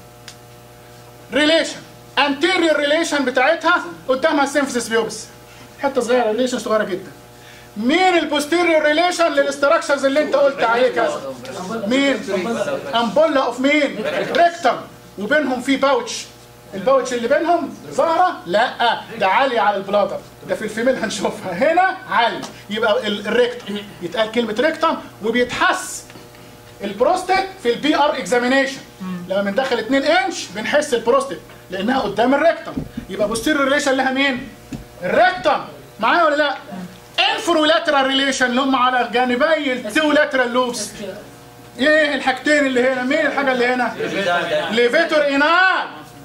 ريليشن انتيريور ريليشن بتاعتها قدامها السيمفيسيس بيوبس، حته صغيره، ريليشن صغيره جدا. مين البوستيريور ريليشن للاستراكشرز اللي انت قلت عليه كذا؟ مين؟ امبولا اوف مين؟ ريكتم، وبينهم في باوتش. الباوتش اللي بينهم ظاهره؟ لا، ده عالي على البلادر، ده في الفيميل هنشوفها هنا عالي. يبقى الريكتم يتقال كلمه ريكتم، وبيتحس البروستات في البي ار اكزامينيشن. لما بندخل 2 انش بنحس البروستات لانها قدام الريكتم. يبقى بوستيريور ريليشن لها مين؟ الريكتم. معايا ولا لا؟ انفرولاترال ريليشن اللي هم على جانبي التو لاترال لوبس. ايه الحاجتين اللي هنا؟ مين الحاجه اللي هنا؟ ليفيتور انال،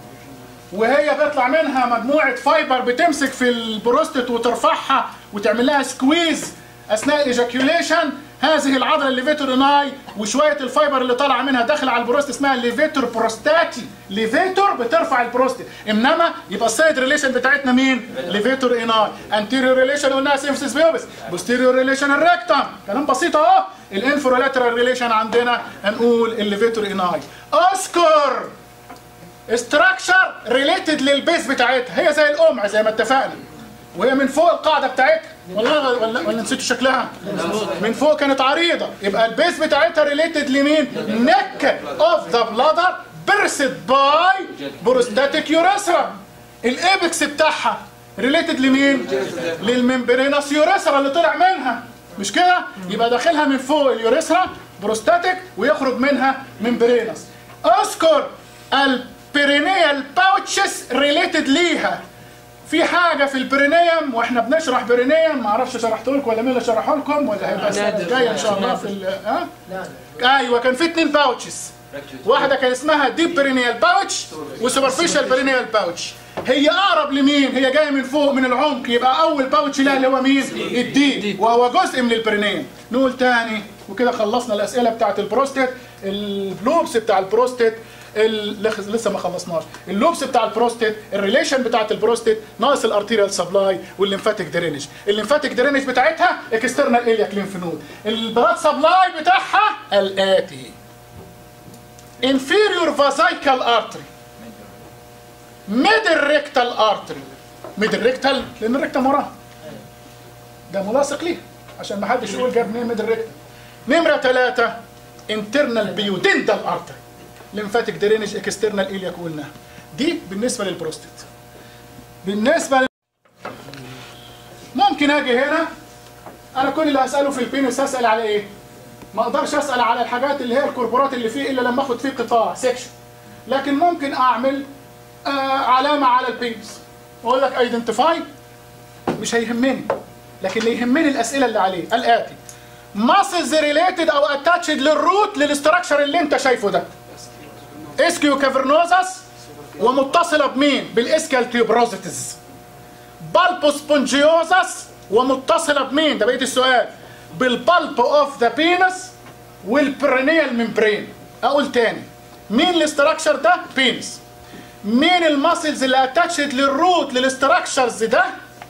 وهي بيطلع منها مجموعه فايبر بتمسك في البروستات وترفعها وتعمل لها سكويز اثناء الايجاكيوليشن. هذه العضله الليفيتور اناي وشويه الفايبر اللي طالعه منها داخله على البروست اسمها ليفيتور بروستاتي. ليفيتور بترفع البروستات، انما يبقى السايد ريليشن بتاعتنا مين؟ ليفيتور اناي. انتيريور ريليشن قلناها سيمفيسيس بيوبس، بوستيريور ريليشن الريكتم. كلام بسيط اهو. الانفرولاترال ريليشن عندنا هنقول الليفيتور اناي. اذكر استراكشر ريليتد للبيس بتاعتها، هي زي القمع زي ما اتفقنا، وهي من فوق القاعده بتاعتها. ولا نسيتوا شكلها؟ من فوق كانت عريضه، يبقى البيس بتاعتها ريليتد لمين؟ نك اوف ذا بلادر بيرسد باي بروستاتيك يوريثرا. الايبكس بتاعها ريليتد لمين؟ للممبرينس يوريثرا اللي طلع منها، مش كده؟ يبقى داخلها من فوق اليوريثرا بروستاتيك ويخرج منها ممبرينس. اذكر البيرينيال باوتشز ريليتد ليها. في حاجه في البرينيوم واحنا بنشرح برينيوم، ما اعرفش شرحته لكم ولا مين اللي شرحه لكم، ولا هيبقى السنه الجايه ان شاء الله في ها؟ ايوه كان في 2 باوتشز، واحده كان اسمها ديب برينيال باوتش وسوبرفيشال برينيال باوتش. هي اقرب لمين؟ هي جايه من فوق من العمق، يبقى اول باوتش لها اللي هو مين؟ الديب، وهو جزء من البرينيوم. نقول تاني وكده خلصنا الاسئله بتاعت البروستات. اللوبس بتاع البروستات لسه ما خلصناش. اللوبس بتاع البروستات، الريليشن بتاعت البروستات، ناقص الارتيريال سبلاي والليمفاتيك درينج. الليمفاتيك درينج بتاعتها اكسترنال الياك ليمف نود. البلاد سبلاي بتاعها الاتي: inferior vesical artery، middle rectal artery. middle rectal لان الريكتم وراها، ده ملاصق ليه عشان ما حدش يقول جاب منين middle rectal. نمره 3 internal pudendal artery، ليمفاتيك درينج اكسترنال الياك قلناها. دي بالنسبه للبروستات. بالنسبه ممكن اجي هنا انا كل اللي هساله في البينس هسال على ايه؟ ما اقدرش اسال على الحاجات اللي هي الكوربورات اللي فيه الا لما اخد فيه قطاع سيكشن. لكن ممكن اعمل علامه على البينس واقول لك ايدنتيفاي، مش هيهمني، لكن اللي يهمني الاسئله اللي عليه الاتي: ماسلز ريليتد او اتاتشد للروت للاستراكشر اللي انت شايفه ده، اسكيو كافرنوزس ومتصله بمين؟ بالاسكال تيوبروزيتس. بالبو سبونجيوزس ومتصله بمين؟ ده بقيه السؤال، بالبالب اوف ذا بينس والبرينيال ممبرين. اقول تاني، مين الاستراكشر ده؟ بينس. مين الماسلز اللي اتاتشد للروت للاستراكشرز ده؟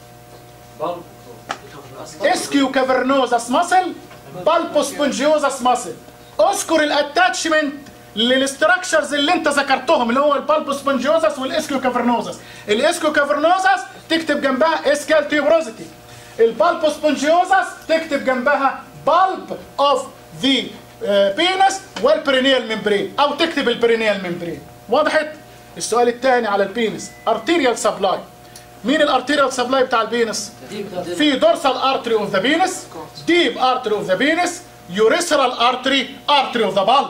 اسكيو كافرنوزس ماسل، بالبو سبونجيوزس ماسل. اذكر الاتاتشمنت للاستراكشرز اللي انت ذكرتهم، اللي هو البالبو سبونجيوزس والاسكيو كافرنوزس. الاسكيو كافرنوزس تكتب جنبها اسكال تيوبروزيتي، البالبو سبونجيوزس تكتب جنبها بالب اوف ذا بينس والبرينيال ممبرين، او تكتب البرينيال ممبرين. وضحت؟ السؤال الثاني على البينس، ارتيريال سبلاي. مين الارتيريال سبلاي بتاع البينس؟ في دورسال ارتري اوف ذا بينس، ديب ارتري اوف ذا بينس، يوريثرال ارتري، ارتري اوف ذا بالب.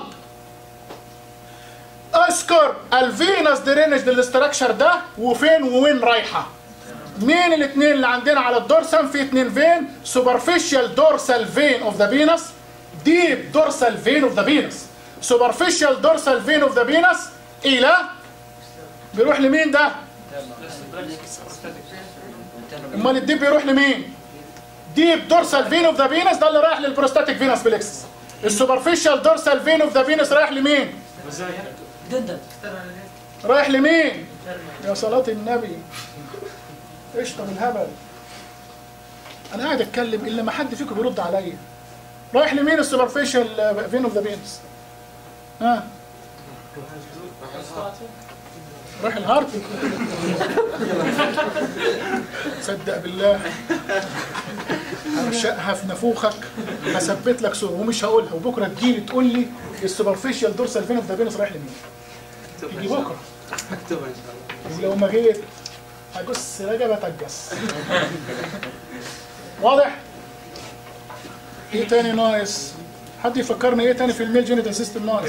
اذكر الفينس درينج للاستراكشر ده وفين وين رايحه. مين الاثنين اللي عندنا على الدورسم؟ في اثنين فين، سوبرفيشال دورسال فين اوف ذا فينس، ديب دورسال فين اوف ذا فينس. سوبرفيشال دورسال فين اوف ذا فينس الى، بيروح لمين ده؟ امال الديب بيروح لمين؟ ديب دورسال فين اوف ذا فينس ده اللي رايح للبروستاتيك فينس بلكسس. السوبرفيشال دورسال فين اوف ذا فينس رايح لمين؟ رايح لمين؟ يا صلاة النبي، قشطة بالهبل. أنا قاعد أتكلم إلا ما حد فيكم بيرد عليا. رايح لمين السوبرفيشال فين اوف ذا فينس؟ ها؟ رايح الهارت. صدق بالله هرشقها في نافوخك، هثبت لك صورة ومش هقولها، وبكره تجيلي تقول لي السوبرفيشال دورسال فين اوف ذا فينس رايح لمين؟ تيجي بكره هكتبها ان شاء الله. ولو ما جيت هجس رجبة تجس. واضح؟ ايه تاني ناقص؟ حد يفكرني ايه تاني في الميل جينيتال سيستم ناقص؟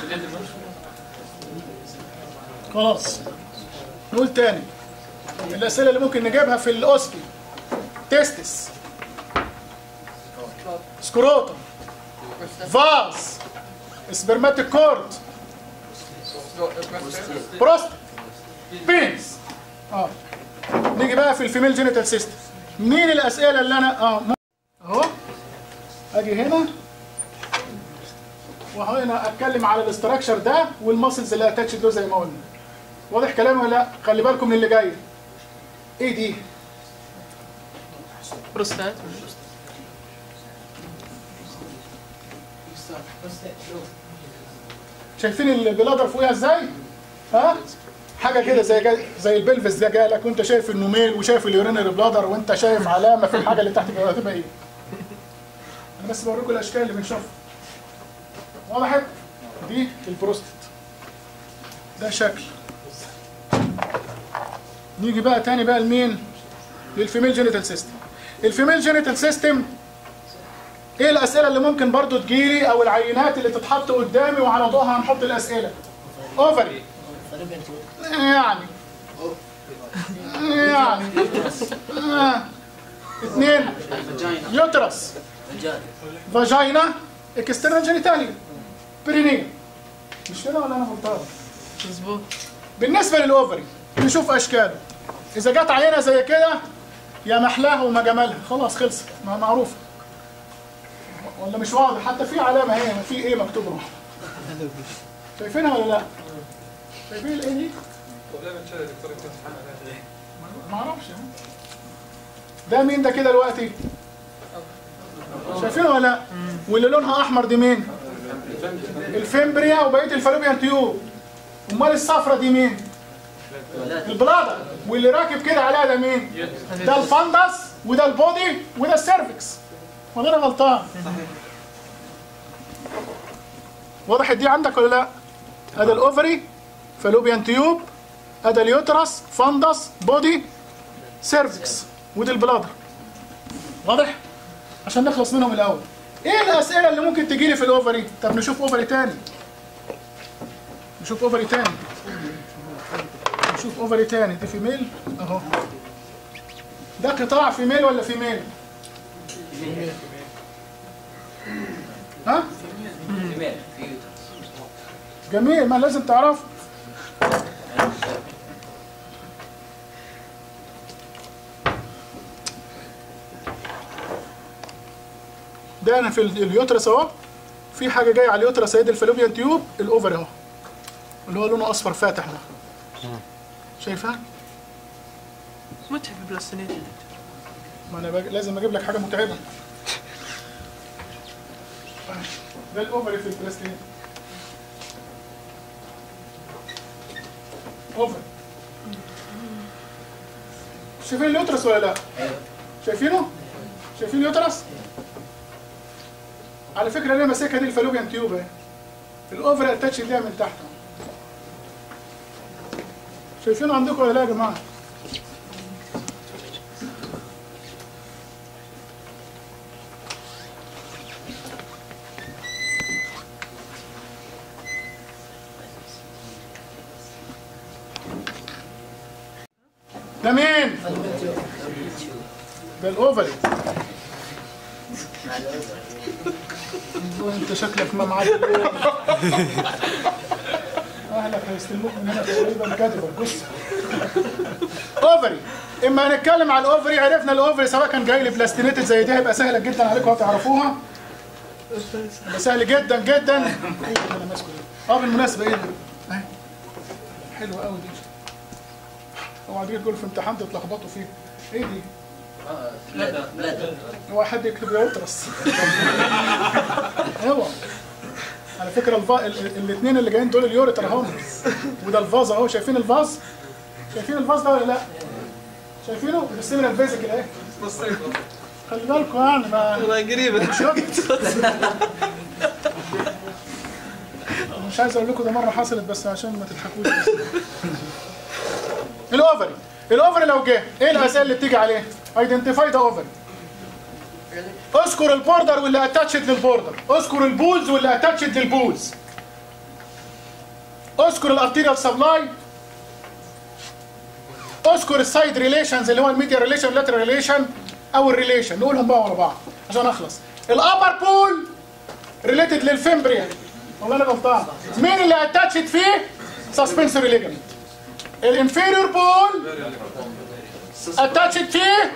خلاص نقول تاني الاسئله اللي ممكن نجيبها في الاوسبي: تيستس، سكروتم، فاز، سبرماتيك كورد، بروست، بينز. نيجي بقى في الفيميل جينيتال سيستم. مين الاسئله اللي انا اهو اجي هنا وهنا اتكلم على الاستراكشر ده والماسلز اللي اتاتشد له زي ما قلنا. واضح كلامي ولا لا؟ خلي بالكم من اللي جاي. ايه دي؟ بروستات. شايفين البلادر فوقها ازاي؟ ها؟ حاجه كده زي البلفس ده جالك وانت شايف انه ميل وشايف اليورينري بلادر وانت شايف علامه في الحاجه اللي تحت كده هتبقى ايه؟ انا بس بوريكم الاشكال اللي بنشوفها. وضحت؟ دي البروستات. ده شكل. نيجي بقى تاني بقى لمين؟ للفيميل جينيتال سيستم. الفيميل جينيتال سيستم ايه الاسئله اللي ممكن برضو تجيلي او العينات اللي تتحط قدامي وعلى ضوءها هنحط الاسئله؟ اوفري يعني اثنين يوترس، فاجينا، اكسترنال جينيتاليا، برينيا. مش كده ولا انا غلطان؟ مظبوط. بالنسبه للاوفري نشوف اشكاله. اذا جت عينه زي كده يا محلاها وما جمالها، خلاص خلصت، معروفه. ولا مش واضح؟ حتى في علامه هنا، في ايه مكتوبه؟ شايفينها ولا لا؟ شايفين الايه دي؟ ما اعرفش. ده مين ده كده دلوقتي؟ شايفينه ولا لا؟ واللي لونها احمر دي مين؟ الفيمبريا وبقيه الفالوبيان تيوب. امال الصفرة دي مين؟ البلادر. واللي راكب كده عليها ده مين؟ ده الفندس وده البودي وده السيرفكس. ولا انا غلطان؟ وضحت دي عندك ولا لا؟ ادي الاوفري، فالوبيان تيوب، ادي اليوترس، فندس، بودي، سيرفكس، ودي البلادر. واضح؟ عشان نخلص منهم الاول. ايه الاسئله اللي ممكن تجيلي في الاوفري؟ طب نشوف اوفري تاني. نشوف اوفري تاني. نشوف اوفري تاني. دي فيميل اهو. ده قطاع فيميل ولا فيميل؟ ها؟ جميل، ما لازم تعرف. ده انا في اليوترس اهو، في حاجه جايه على اليوترس اهي، الفالوبيان تيوب، الاوفر اهو اللي هو لونه اصفر فاتح ده. شايفها؟ متعب البلاستينيتد. ما انا لازم اجيب لك حاجه متعبه. ده الاوفر في البلاستينيتد. اوفر. شايفين اليوترس ولا لا؟ شايفينه؟ شايفين اليوترس؟ على فكره اللي انا ماسكها دي الفالوبيان تيوب اهي. الاوفر اتاتش ليها من تحت. شايفينه عندكم ولا لا يا جماعه؟ ده مين؟ ده الاوفري. انت شكلك ما معاك. اهلك هيستلموك من هنا تقريبا كاتب الجثه. اوفري. اما هنتكلم على الاوفري، عرفنا الاوفري سواء كان جاي لي بلاستينيتد زي دي هيبقى سهله جدا عليكم هتعرفوها. هيبقى سهل جدا جدا. انا ماسكه بالمناسبه ايه ده؟ اهي حلوه قوي دي. اوعى تيجي تقول في امتحان تتلخبطوا فيه. ايه دي؟ لا هو حد يكتب يوترس. اوعى. على فكره الاثنين اللي جايين دول اليوريتر اهم، وده الفاز اهو. شايفين الفاز؟ شايفين الفاز ده ولا لا؟ شايفينه؟ السيمينال فيزيكال اهي. خلي بالكم يعني ما قريبة. مش عايز اقول لكم ده مره حصلت بس عشان ما تضحكوش. الاوفري. الاوفري لو جه ايه الاسئله اللي بتيجي عليه؟ ايدنتيفاي ذا اوفري. اذكر البوردر واللي اتاتشد للبوردر، اذكر البولز واللي اتاتشد للبولز، اذكر الارتيريال سبلاي، اذكر السايد ريليشنز اللي هو الميديا ريليشن واللاترال ريليشن او الريليشن، نقولهم بقى ورا بعض عشان اخلص. الابر بول ريليتد للفيمبريا، والله انا غلطان. مين اللي اتاتشد فيه؟ سسبنسوري ليجمنت. الانفيريور بول اتاتشد فيه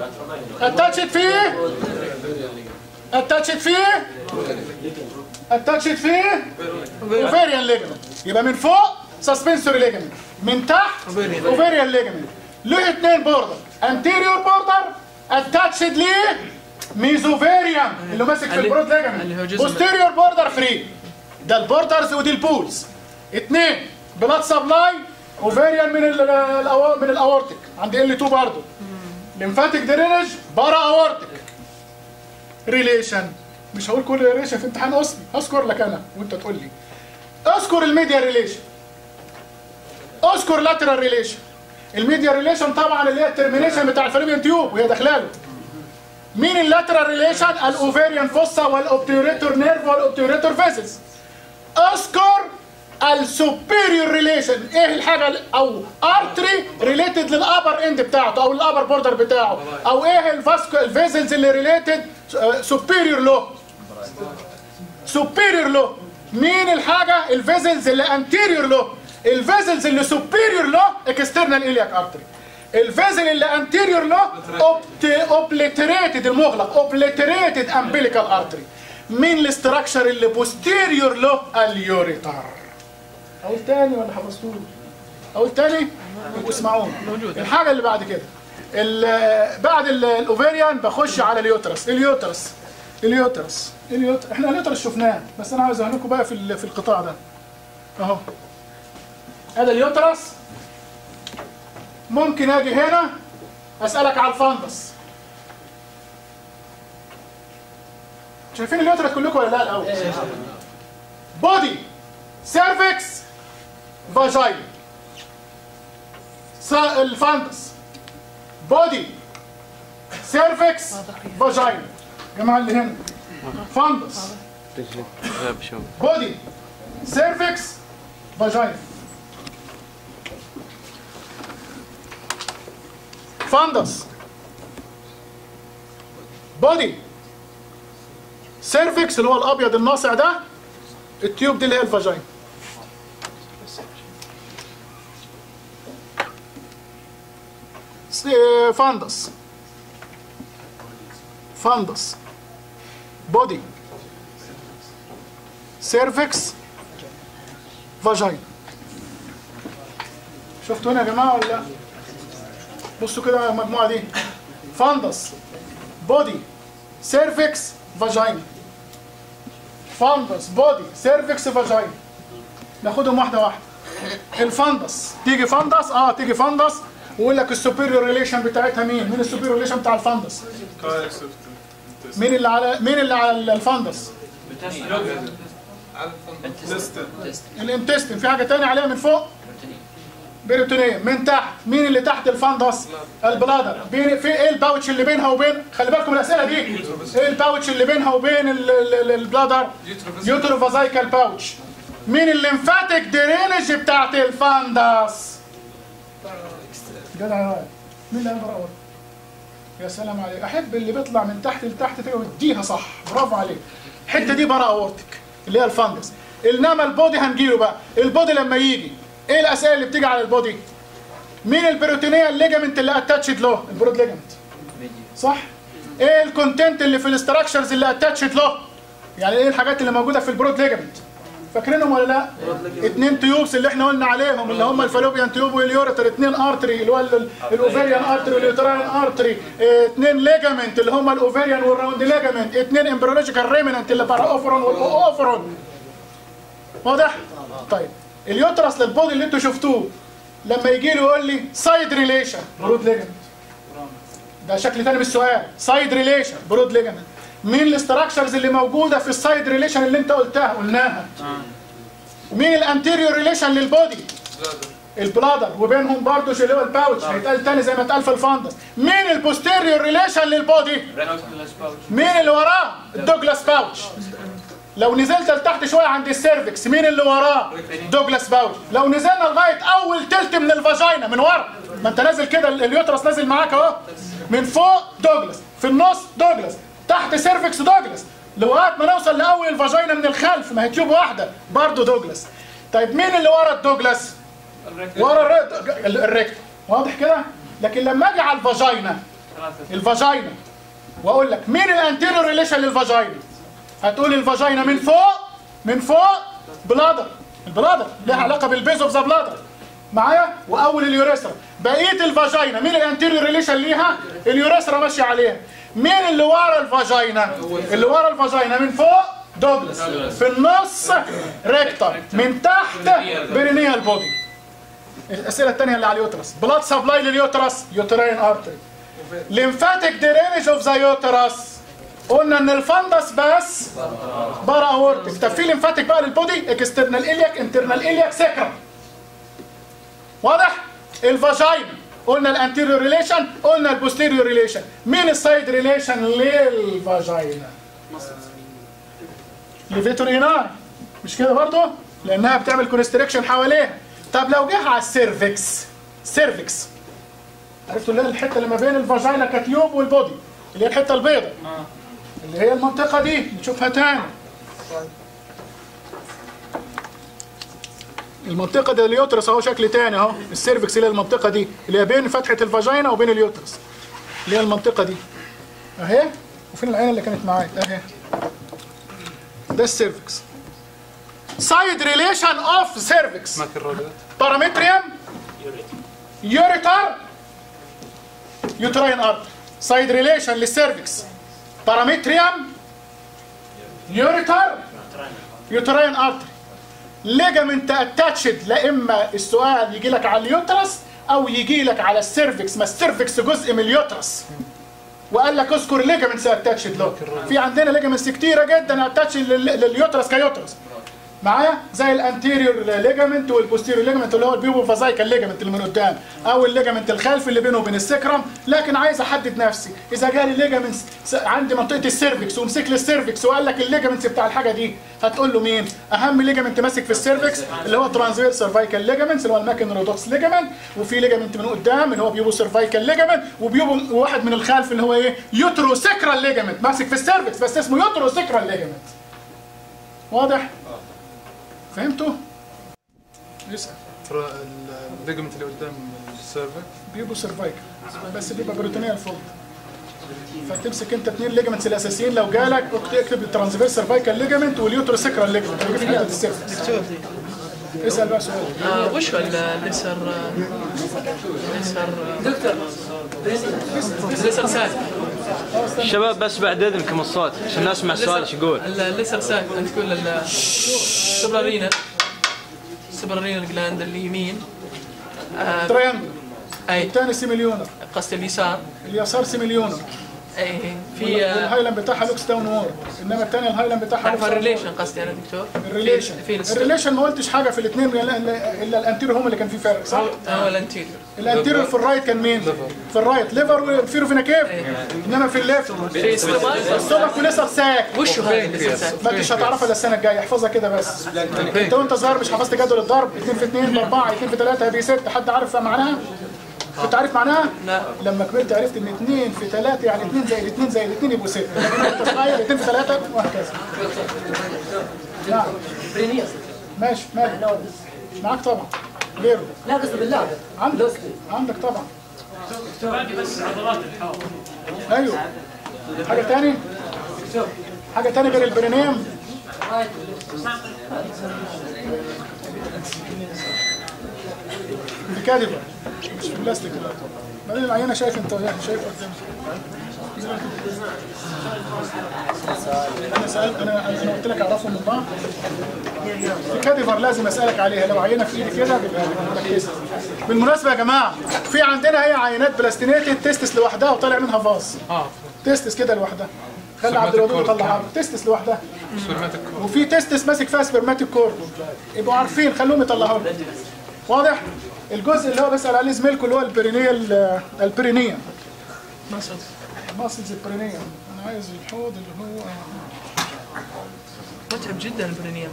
اوفيريان ليجمنت. يبقى من فوق سسبنسوري ليجمنت، من تحت اوفيريان ليجمنت. له اثنين بوردر، انتيريور بوردر اتاتشد ليه ميزوفيريان اللي ماسك في البرود ليجمنت، بوستيريور بوردر فري. ده البوردرز ودي البولز. اثنين بلاد سبلاي اوفيريان من الاورتيك عند L2 برضه. ليمفاتيك درينج برا اورتيك. ريليشن مش هقول كل ريليشن في امتحان OSPE، هذكر لك انا وانت تقول لي. اذكر الميديا ريليشن، اذكر لاترال ريليشن. الميديا ريليشن طبعا اللي هي الترمينيشن بتاع الفالوبيان تيوب وهي داخله له. مين اللاترال ريليشن؟ الاوفيريان فوسا والاوبتيوريتور نيرف والاوبتيوريتور فيسز. اذكر السوبيريور ريليشن، ايه الحاجه او ارتري ريليتد للابر اند بتاعته او الابر بوردر بتاعه، او ايه الفيزلز اللي ريليتد سوبيريور لو. مين الحاجه الفيزلز اللي انتيريور لو؟ الفيزلز اللي سوبيريور لو اكسترنال الياك ارتري. الفيزل اللي انتيريور لو اوبليتريتد المغلق، اوبليتريتد امبليكال ارتري. مين الاستراكشر اللي بوستيريور لو؟ اليوريتر. اقول تاني ولا حفظتوه؟ اقول تاني؟ اسمعوني. الحاجه اللي بعد كده بعد الاوفيريان بخش على اليوترس. احنا اليوترس شفناه بس انا عايز اقول لكم بقى في القطاع ده اهو. هذا اليوترس. ممكن اجي هنا اسالك على الفندس. شايفين اليوترس كلكم ولا لا الاول؟ بودي، سيرفكس، فاجاين. الفندس بودي، سيرفكس، فاجاين. الجماعه اللي هنا فندس بودي، سيرفكس، فاجينا. فاندس بودي سيرفكس اللي هو الابيض الناصع ده، التيوب دي اللي هي الفاجينا. فاندس فاندس بودي سيرفكس فاجينا. شفتوا هنا يا جماعه ولا لا؟ بصوا كده المجموعه دي، فاندس بودي سيرفكس فاجينا، فاندس بودي سيرفكس فاجينا. ناخدهم واحده واحده. الفاندس تيجي فاندس تيجي فاندس ويقول لك السوبيريور ريليشن بتاعتها مين؟ مين السوبيريور ريليشن بتاع الفاندس؟ مين اللي على الفاندس؟ الانتستين. في حاجه ثانيه عليها من فوق؟ بيريتونيوم. من تحت مين اللي تحت الفاندس؟ البلادر. في ايه الباوتش اللي بينها وبين، خلي بالكم الاسئله دي، ايه الباوتش اللي بينها وبين البلادر؟ يوتروفازايكال باوتش. مين الليمفاتيك درينج بتاعت الفاندس؟ جدع. مين اللي قال برا؟ يا سلام عليك. احب اللي بيطلع من تحت لتحت كده ويديها صح، برافو عليك. الحته دي برا اورتك اللي هي الفاندس. انما البودي هنجيله بقى. البودي لما يجي ايه الاسئله اللي بتيجي على البودي؟ مين البروتينيه الليجامنت اللي اتاتشد له؟ البرود ليجامنت، صح؟ ايه الكونتنت اللي في الاستراكشرز اللي اتاتشد له؟ يعني ايه الحاجات اللي موجوده في البرود ليجامنت؟ فاكرينهم ولا لا؟ 2 تيوبس اللي احنا قلنا عليهم اللي هم الفالوبيان تيوب واليوريتر، 2 ارتري اللي هو الاوفيريان ارتري واليوتراين ارتري، 2 ليجامنت اللي هم الاوفيريان والراوند ليجامنت، 2 امبريولوجيكال ريمننت اللي بارا اوفرون والاوفرون. واضح؟ طيب اليوترس للبودي اللي انتوا شفتوه لما يجي له يقول لي سايد ريليشن برود ليجامنت، ده شكل ثاني من السؤال. سايد ريليشن برود ليجامنت. مين الاستراكشرز اللي موجوده في السايد ريليشن اللي انت قلناها؟ مين الانتيريور ريليشن للبودي؟ البلادر، وبينهم برضه اللي هو الباوتش هيتقال تاني زي ما اتقال في الفاندس. مين البوستيريور ريليشن للبودي؟ مين اللي وراه؟ الدوجلاس باوتش. لو نزلت لتحت شويه عند السيرفكس مين اللي وراه؟ دوجلاس باوتش. لو نزلنا لغايه اول تلت من الفاجينا من ورا، ما انت نازل كده اليوترس نازل معاك اهو، من فوق دوجلاس، في النص دوجلاس، تحت سيرفكس دوجلاس، لغايه ما نوصل لاول الفاجينا من الخلف، ما هي تيوب واحده برضه دوجلاس. طيب مين اللي ورا الدوجلاس؟ ورا الريكتوم. واضح كده؟ لكن لما اجي على الفاجينا واقول لك مين الانتيريور ريليشن للفاجينا؟ هتقول الفاجينا من فوق بلادر. البلادر لها علاقه بالبيز اوف ذا بلادر معايا، واول اليوريثرا. بقيه الفاجينا مين الانتيريور ريليشن ليها؟ اليوريثرا ماشيه عليها. مين اللي ورا الفاجينا؟ اللي ورا الفاجينا من فوق دوجلاس، في النص ريكتر، من تحت برينيال بودي. الاسئله الثانيه اللي على اليوترس، بلاد سبلاي لليوترس يوتراين ارتري، ليمفاتيك درينج اوف ذا يوترس. قلنا ان الفندس بس برا اورتك. طب في ليمفاتيك بقى للبودي، اكسترنال الياك، انترنال الياك، سكرم. واضح؟ الفاجينا قلنا الانتيريور ريليشن، قلنا البوستيريور ريليشن. مين السايد ريليشن للفاجينا؟ ليفيتوريناي، مش كده برضه؟ لانها بتعمل كونستريكشن حواليها. طب لو جه على السيرفكس، عرفتوا اللي هي الحته اللي ما بين الفاجينا كتيوب والبودي، اللي هي الحته البيضاء، اللي هي المنطقه دي نشوفها تاني. المنطقه دي اليوترس اهو، شكل تاني اهو. السيرفكس اللي هي المنطقه دي اللي هي بين فتحه الفاجينا وبين اليوترس، اللي هي المنطقه دي اهي. وفين العين اللي كانت معايا اهي؟ ده السيرفكس. سايد ريليشن اوف سيرفكس، بارامتريوم، يوريتر، يوتراين ارتري. سايد ريليشن للسيرفكس، بارامتريوم، يوريتر، يوتراين ارتري. ليجامنت اتاتشد، لا اما السؤال يجي لك على اليوترس او يجي لك على السيرفكس. ما السيرفكس جزء من اليوترس، وقال لك اذكر ليجامنتس اتاتشد له. في عندنا ليجامنتس كتيره جدا اتاتشد لليوترس كيوترس. معايا زي الانتيريور ليجامنت والبوستيريور ليجامنت اللي هو البيبو فازايكال ليجامنت اللي من قدام، او الليجامنت الخلفي اللي بينه وبين السكرم. لكن عايز احدد نفسي، اذا جالي ليجامنتس عند منطقه السيرفكس ومسك لي السيرفكس وقال لك الليجامنتس بتاع الحاجه دي، هتقول له مين؟ اهم ليجامنت ماسك في السيرفكس اللي هو ترانسفيرس سيرفايكال ليجامنتس اللي هو الماكن رودوكس ليجامنت، وفي ليجامنت من قدام اللي هو بيبو سيرفايكال ليجامنت، وبيبو واحد من الخلف اللي هو ايه؟ يوترو سكرال ليجامنت ماسك في السيرفكس بس اسمه يوترو سكرال ليجامنت. واضح؟ فهمتوا؟ اسال. الليجمنت اللي قدام السيرفكس بيبقوا سيرفايكال بس بيبقى بروتينيال فولد. فتمسك انت 2 ليجمنتس الاساسيين، لو جالك اكتب الترانسفيرس سيرفايكال ليجمنت واليوترو سكرال ليجمنت اللي في حته السيرفكس. اسال بقى سؤال. وش هو الليسر الليسر ساك؟ الشباب بس بعد اذنكم الصوت عشان نسمع السؤال ايش يقول. الليسر ساك انت تقول السوبرارينال جلاند اليمين تريانجل. اي الثاني سيميليونر. قصد اليسار سيميليونر. اي في والهايلاند بتاعها لوكس داون وورد، انما الثانيه الهايلاند بتاعها تعرف الريليشن قصدي انا دكتور. الريليشن ما قلتش حاجه في الاثنين الا الانتيريور هم اللي كان فيه فرق صح؟ هو الانتيريور. الانتيريور في الرايت كان مين؟ في الرايت ليفر والفيرو فينا كيف؟ انما في الليفت في ستومك وليسر ساك. وش هو الليسر ساك؟ ما انتش هتعرفها الا السنه الجايه، احفظها كده بس. انت وانت صغير مش حفظت جدول الضرب 2 في 2 ب4 2 في 3 ب6، حد عارف معناها؟ كنت عارف معناها؟ لا. لما كبرت عرفت ان 2 في 3 يعني 2 زائد 2 زائد 2 يبقوا 6، لكن انت صغير 2 في 3 وهكذا. نعم. ماشي ماشي. معاك طبعا. غيره. لا قصدي بالله. عندك طبعا. بس عضلات الحوض. ايوه. حاجة تاني؟ حاجة تاني غير البرينيوم؟ الكادبة مش بلاستيك. بعدين العينة شايف انت شايف قدامك. انا قلت لك اعرفهم من بعض. الكاديفر لازم اسالك عليها، لو عينه في ايدي كده بيبقى مركزه. بالمناسبه يا جماعه في عندنا هي عينات بلاستينيتد تستس لوحدها وطالع منها فاز. تستس كده لوحدها. خلي عبد الودود يطلعها تستس لوحدها. وفي تستس ماسك فيها سبرماتيك كورد. يبقوا عارفين خلوهم يطلعوها. واضح؟ الجزء اللي هو بسال عليه زميلكم اللي هو البرينيا. ماسلز البرينيا. انا عايز الحوض اللي هو متعب جدا البرينيوم.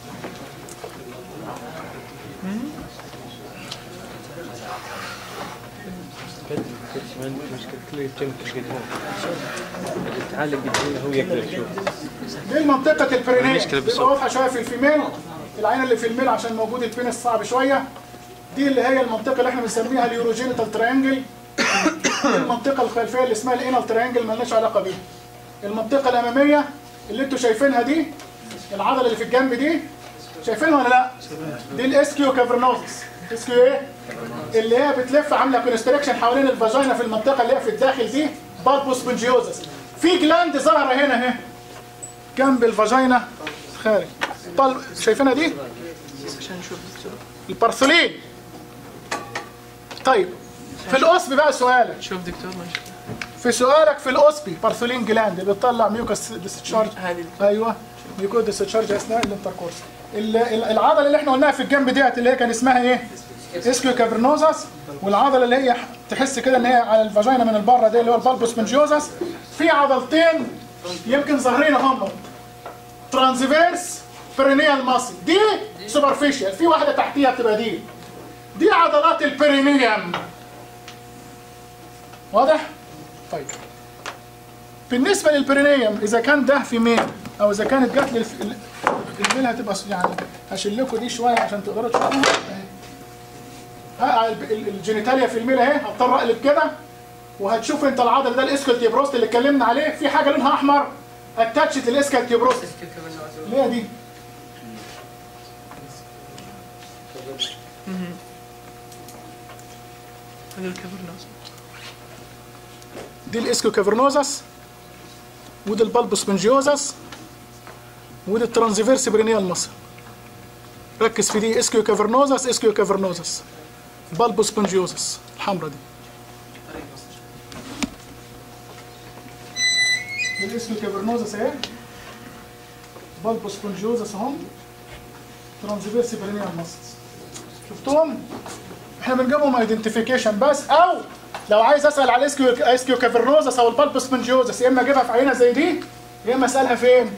ما عندك مشكلة كله يتم قدام. تعالى قدام هو يقدر يشوف. دي منطقة البرينيا بتبقى واضحة شوية في الفيميل. العين اللي في الميل عشان موجود البينس صعب شوية. دي اللي هي المنطقة اللي احنا بنسميها اليوروجينيتال تريانجل. المنطقة الخلفية اللي اسمها الانال تريانجل مالناش علاقة بيها. المنطقة الأمامية اللي انتوا شايفينها دي، العضلة اللي في الجنب دي، شايفينها ولا لا؟ دي الاسكيو كافرنوزس. اسكيو ايه؟ اللي هي بتلف عاملة كونستريكشن حوالين الفاجينا في المنطقة اللي هي في الداخل دي، بالبوسبنجيوزس. في جلاند ظاهرة هنا اهي جنب الفاجينا خارج. شايفينها دي؟ عشان نشوف البارثولين. طيب في الأوسبي بقى سؤالك. شوف دكتور ماشي. في سؤالك في الأوسبي بارثولين جلاند اللي بتطلع ميوكس ديسشارج. ايوه ميوكس ديسشارج اثناء الانتركورس. العضله اللي احنا قلناها في الجنب ديت اللي هي كان اسمها ايه؟ اسكيو كافرنوزس. والعضله اللي هي تحس كده ان هي على الفاجينا من البره دي اللي هو البالبوسبنجيوزس. في عضلتين يمكن ظاهرين هم ترانسفيرس برينيال ماسل. دي سوبرفيشال، في واحده تحتيها بتبقى دي عضلات البرينيوم. واضح؟ طيب بالنسبه للبرينيوم اذا كان ده في ميل او اذا كانت جات لي الميل هتبقى يعني هشيل لكم دي شويه عشان تقدروا تشوفوها. الجينيتاليا في الميل اهي، هضطر اقلب كده وهتشوف انت العضله ده الاسكالتيبروست اللي اتكلمنا عليه. في حاجه لونها احمر اتاتشت الاسكالتيبروست اللي هي دي. هذا الكافرنوز. دي الاسكيو كافرنوزس ودي البالبوسبنجيوزس ودي الترانسفيرس برينيال ماسل. ركز في دي اسكيو كافرنوزس اسكيو كافرنوزس بالبوسبنجيوزس الحمراء دي. دي الاسكيو كافرنوزس اهي، بالبوسبنجيوزس اهم، ترانسفيرس برينيال ماسلز. شفتهم؟ احنا بنجيبهم ايدنتيفيكيشن بس، او لو عايز اسال على الاسكيو كافرنوزس او البالبس منجيوزس، يا اما اجيبها في عينه زي دي يا اما اسالها فين؟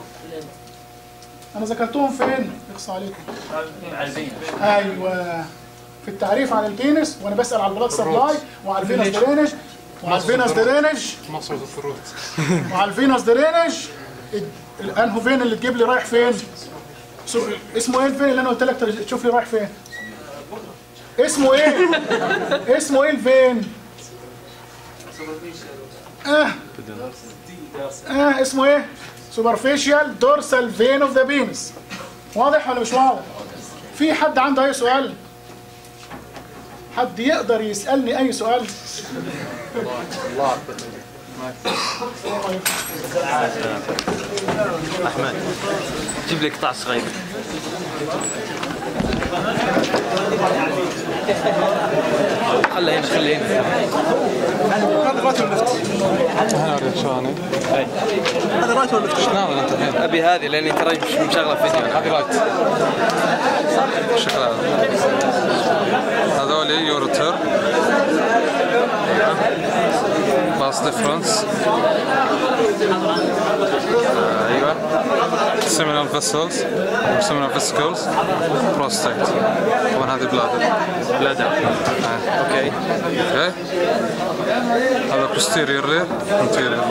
انا ذكرتهم فين؟ اقصى عليكم. على البين. ايوه في التعريف عن البينس، وانا بسال على البلاد سبلاي وعلى الفينس درينج وعلى الفينس درينج مصر الثروت. وعلى الفينس درينج. الانهو فين اللي تجيب لي رايح فين؟ اسمه ايه الفين اللي انا قلت لك تشوف لي رايح فين؟ اسمه ايه؟ اسمه ايه الفين؟ اسمه ايه؟ سوبرفيشال دورسال فين اوف ذا بينس. واضح ولا مش واضح؟ في حد عنده اي سؤال؟ حد يقدر يسالني اي سؤال؟ احمد جيب لي قطع صغير. خلي هنا خلي هنا. هذا رايت ولا لفت؟ هنا ريتشاني. هذا رايت ولا لفت؟ شنو انت الحين؟ ابي هذه لاني ترى مش مشغله فيديو. هذه رايت. شكرا. هذول يورتر. باس ديفرنس. ايوه. سيمينال فيسلز سيمينال فيسكلز بروستيت. طبعا هذه بلادر. اوكي. هذا posteriorly anteriorly.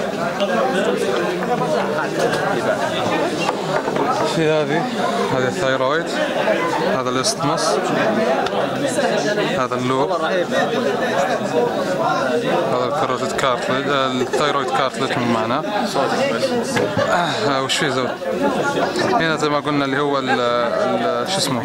في هذه الثايرويد، هذا الاستمس، هذا اللوب، هذا الكاروتيد كارتلج، الثايرويد كارتلج من معنا. وش في زود؟ هنا زي ما قلنا اللي هو شو اسمه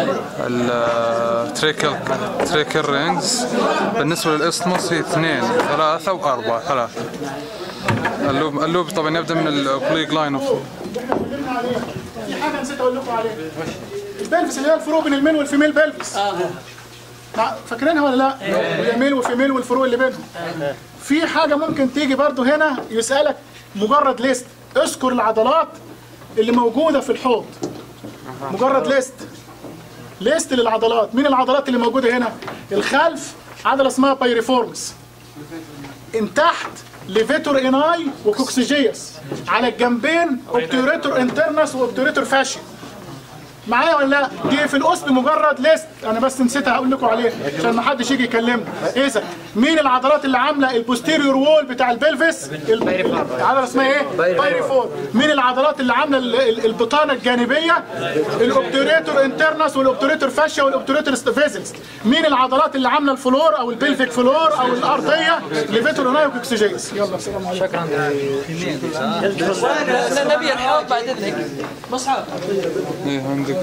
التريكل رينجز. بالنسبة للاستمس هي 2 3 و4. 3 اللوب طبعا يبدا من الاوبليك لاين اوف. في حاجه نسيت اقول لكم عليها، البلفس اللي هي الفروق بين الميل والفيميل بلفس. فاكرينها ولا لا؟ الميل والفيميل والفروق اللي بينهم. في حاجه ممكن تيجي برضو هنا يسالك مجرد ليست، اذكر العضلات اللي موجوده في الحوض. مجرد ليست للعضلات. مين العضلات اللي موجوده هنا؟ الخلف عضله اسمها بايريفورمس، ان تحت ليفيتور اناي وكوكسيجيوس، على الجنبين اوبتيوريتور انترنس واوبتيوريتور فاشي. معايا ولا لا؟ دي في الأسب مجرد ليست، انا بس نسيت هقول لكم عليها عشان ما حدش يجي يكلمني. اذا مين العضلات اللي عامله البوستيريور وول بتاع البلفس؟ العضله اسمها ايه؟ بايريفور. مين العضلات اللي عامله البطانه الجانبيه؟ الاوبتيوريتور انترنس والاوبتيوريتور فاشيا والاوبتيوريتور فيزلز. مين العضلات اللي عامله الفلور او البلفيك فلور او الارضيه؟ ليفيتور اناي وكوكسيجيوس. يلا السلام عليكم. شكرا. نبي الحوض بعد اذنك. مصعب. عندك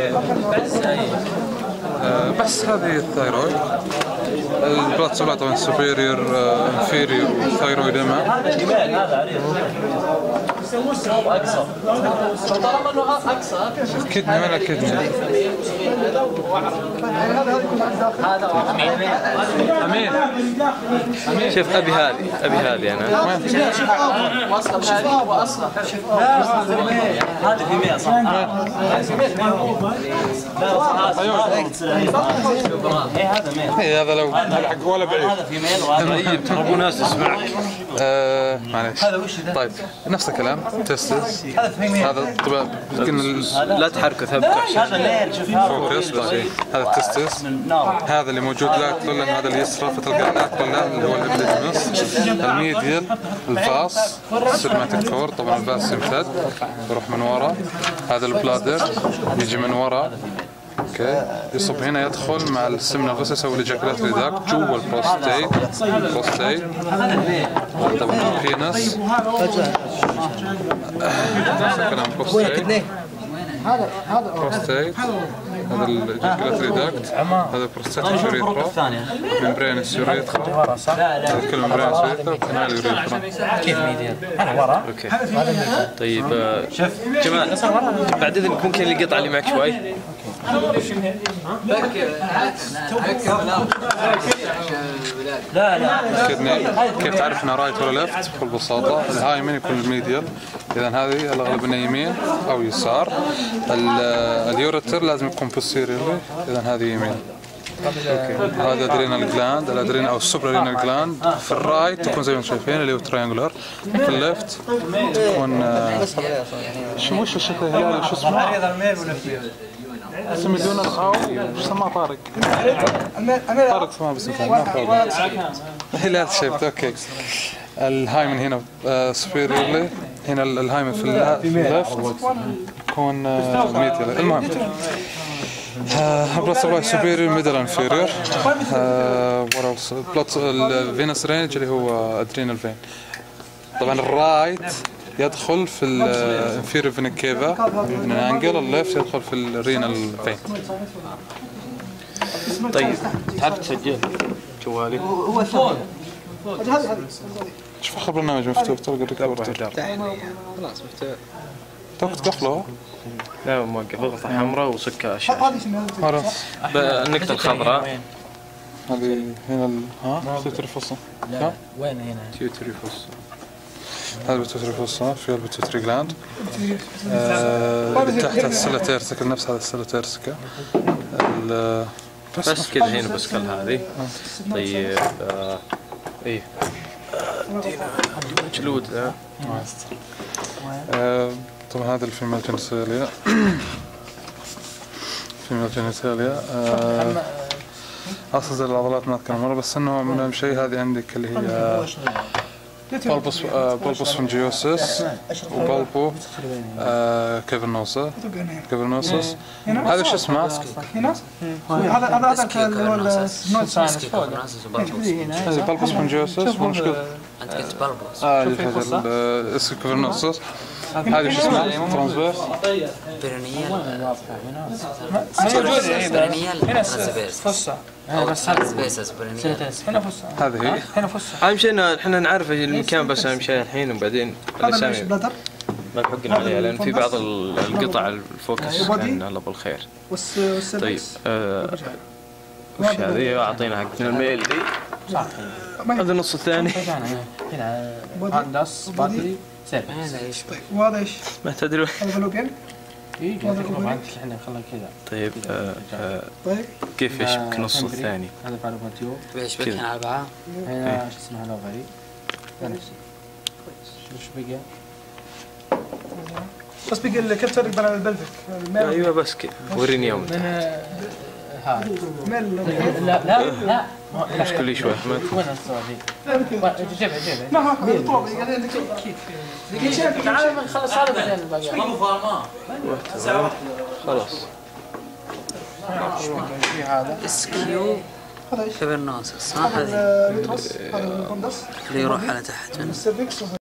بس هذه الثايرويد. البلاد سبلاي طبعا سوبيريور انفيريور ثايرويد اما. اقصر. طالما انه اقصر. كدني ولا كدني؟ امين. شوف ابي هذه انا. واصله هذه واصله. هذا في 100 صح؟ اي هذا لو حق ولا بعيد. هذا في ميل وهذا ابو ناس يسمعك. معليش. هذا وش ذا؟ طيب نفس الكلام تستس. هذا في ميل. هذا طبعا يمكن لا تحركه ثبته. هذا ليل شوف هذا فوكس. هذا التستس. هذا اللي موجود لاترال لان هذا اليسرى فتلقى لاترال اللي هو الابليجمس. الميديال الفاس السيرماتيك كور طبعا الفاس يمتد يروح من ورا. هذا البلادر يجي من ورا. اوكي يصب هنا يدخل مع السمنه الغسل يسوي الاجاكولاتري داك جوا البروستيت. طبعا البينس كلام بروستيت. هذا بروستيت. هذا الاجاكولاتري داكت. هذا بروستيت يوريثرا. ممبرينس يوريثرا. هذا كله ممبرينس يوريثرا وكنال يوريثرا. كيف ميديا؟ هذا ورا. اوكي طيب جمال بعد اذنك ممكن القطعه اللي معك شوي. لا كدني كيف تعرف انها رايت ولا ليفت؟ بكل بساطه الهاي من يكون الميديال، اذا هذه الاغلب انها يمين او يسار. اليوريتر لازم يكون بوستيريورلي، اذا هذه يمين. هذا ادرينال جلاند، الادرينال او السوبرالينال جلاند. في الرايت تكون زي ما انتم شايفين اللي هو تريانجولار، في الليفت تكون وش الشكل الهلالي شو اسمه؟ اسم اليونر او وش سماه طارق؟ طارق سماه باسم ثاني ما طارق. هلال شيبت اوكي. الهاي من هنا سوبيريورلي، هنا الهاي من في الليفت يكون ميديال. المهم ابرز الراي سوبيريور ميدل انفيريور. ورا بلوت الفينس رينج اللي هو ادرينال فين. طبعا الرايت يدخل في الانفيريور فينا كيفا من انجل، الليفت يدخل في الرينال فين. طيب تعرف تسجل جوالي؟ هو فون شوف اخر برنامج مفتوح تلقى الريكورد. خلاص مفتوح. توك تقفله؟ لا موقف، اضغط حمراء وسكر الشاشة. خلاص. النقطة الخضراء هذه هنا بتوتري فصة. لا وين هنا؟ تيوتري فص. هذا بتوتري فصة في البتوتري جلاند. تحت السلة تيرسكل، نفس هذا السلة تيرسكل. بس كذا هنا بس كل هذه. طيب ايه جلود ذا. طبعا هذا الفيميل جينيتاليا. فيميل جينيتاليا اصلا زي العضلات ما اذكر مره، بس انه من اهم شيء هذه عندك اللي هي بولبوس فنجيوسس وبولبو كيفرنوسس. هذا شو اسمه؟ هنا هذا اللي هو النوت هذه بولبوس فنجيوسس. مشكلة انت قلت بلبوس. اسمه كيفرنوسس. هذا شو اسمه؟ ترانسفيرس برينيال. برينيال ترانسفيرس. فصة ترانسفيرس برينيال. هنا فصة. هذه هي. هنا فصة. اهم شيء ان احنا نعرف المكان، بس اهم شيء الحين وبعدين الاسامي بلاتر ما نحقن عليها لان في بعض القطع الفوكس كان الله بالخير. طيب وش هذه؟ اعطينا حقنا الميل دي. هذا النص الثاني. هنا هاندس بادي سيف. وهذا ايش؟ ما تدري. الفالوبيان؟ اي احنا خلنا كذا. طيب طيب كيف يشبك النص الثاني؟ هذا فالوباتيو. ايش بك هنا على بعض؟ هنا شو اسمه هذا غريب. نفسي. وش بقى؟ بس بقى الكبتر يبان على البلفك. ايوه بس كذا وريني يوم. هذا ميل لا لا لا اشكل لي شوي احمد. وين الصوره دي؟ جيبها لا ها طول قاعدين دقيقة. تعال نخلص هذا بعدين الباقي. خلاص هذا اسكيو هذا ايش؟ كيفرنوسس. هذا هذا الكروس، هذا الكوندس، اللي يروح على تحت. السيرفكس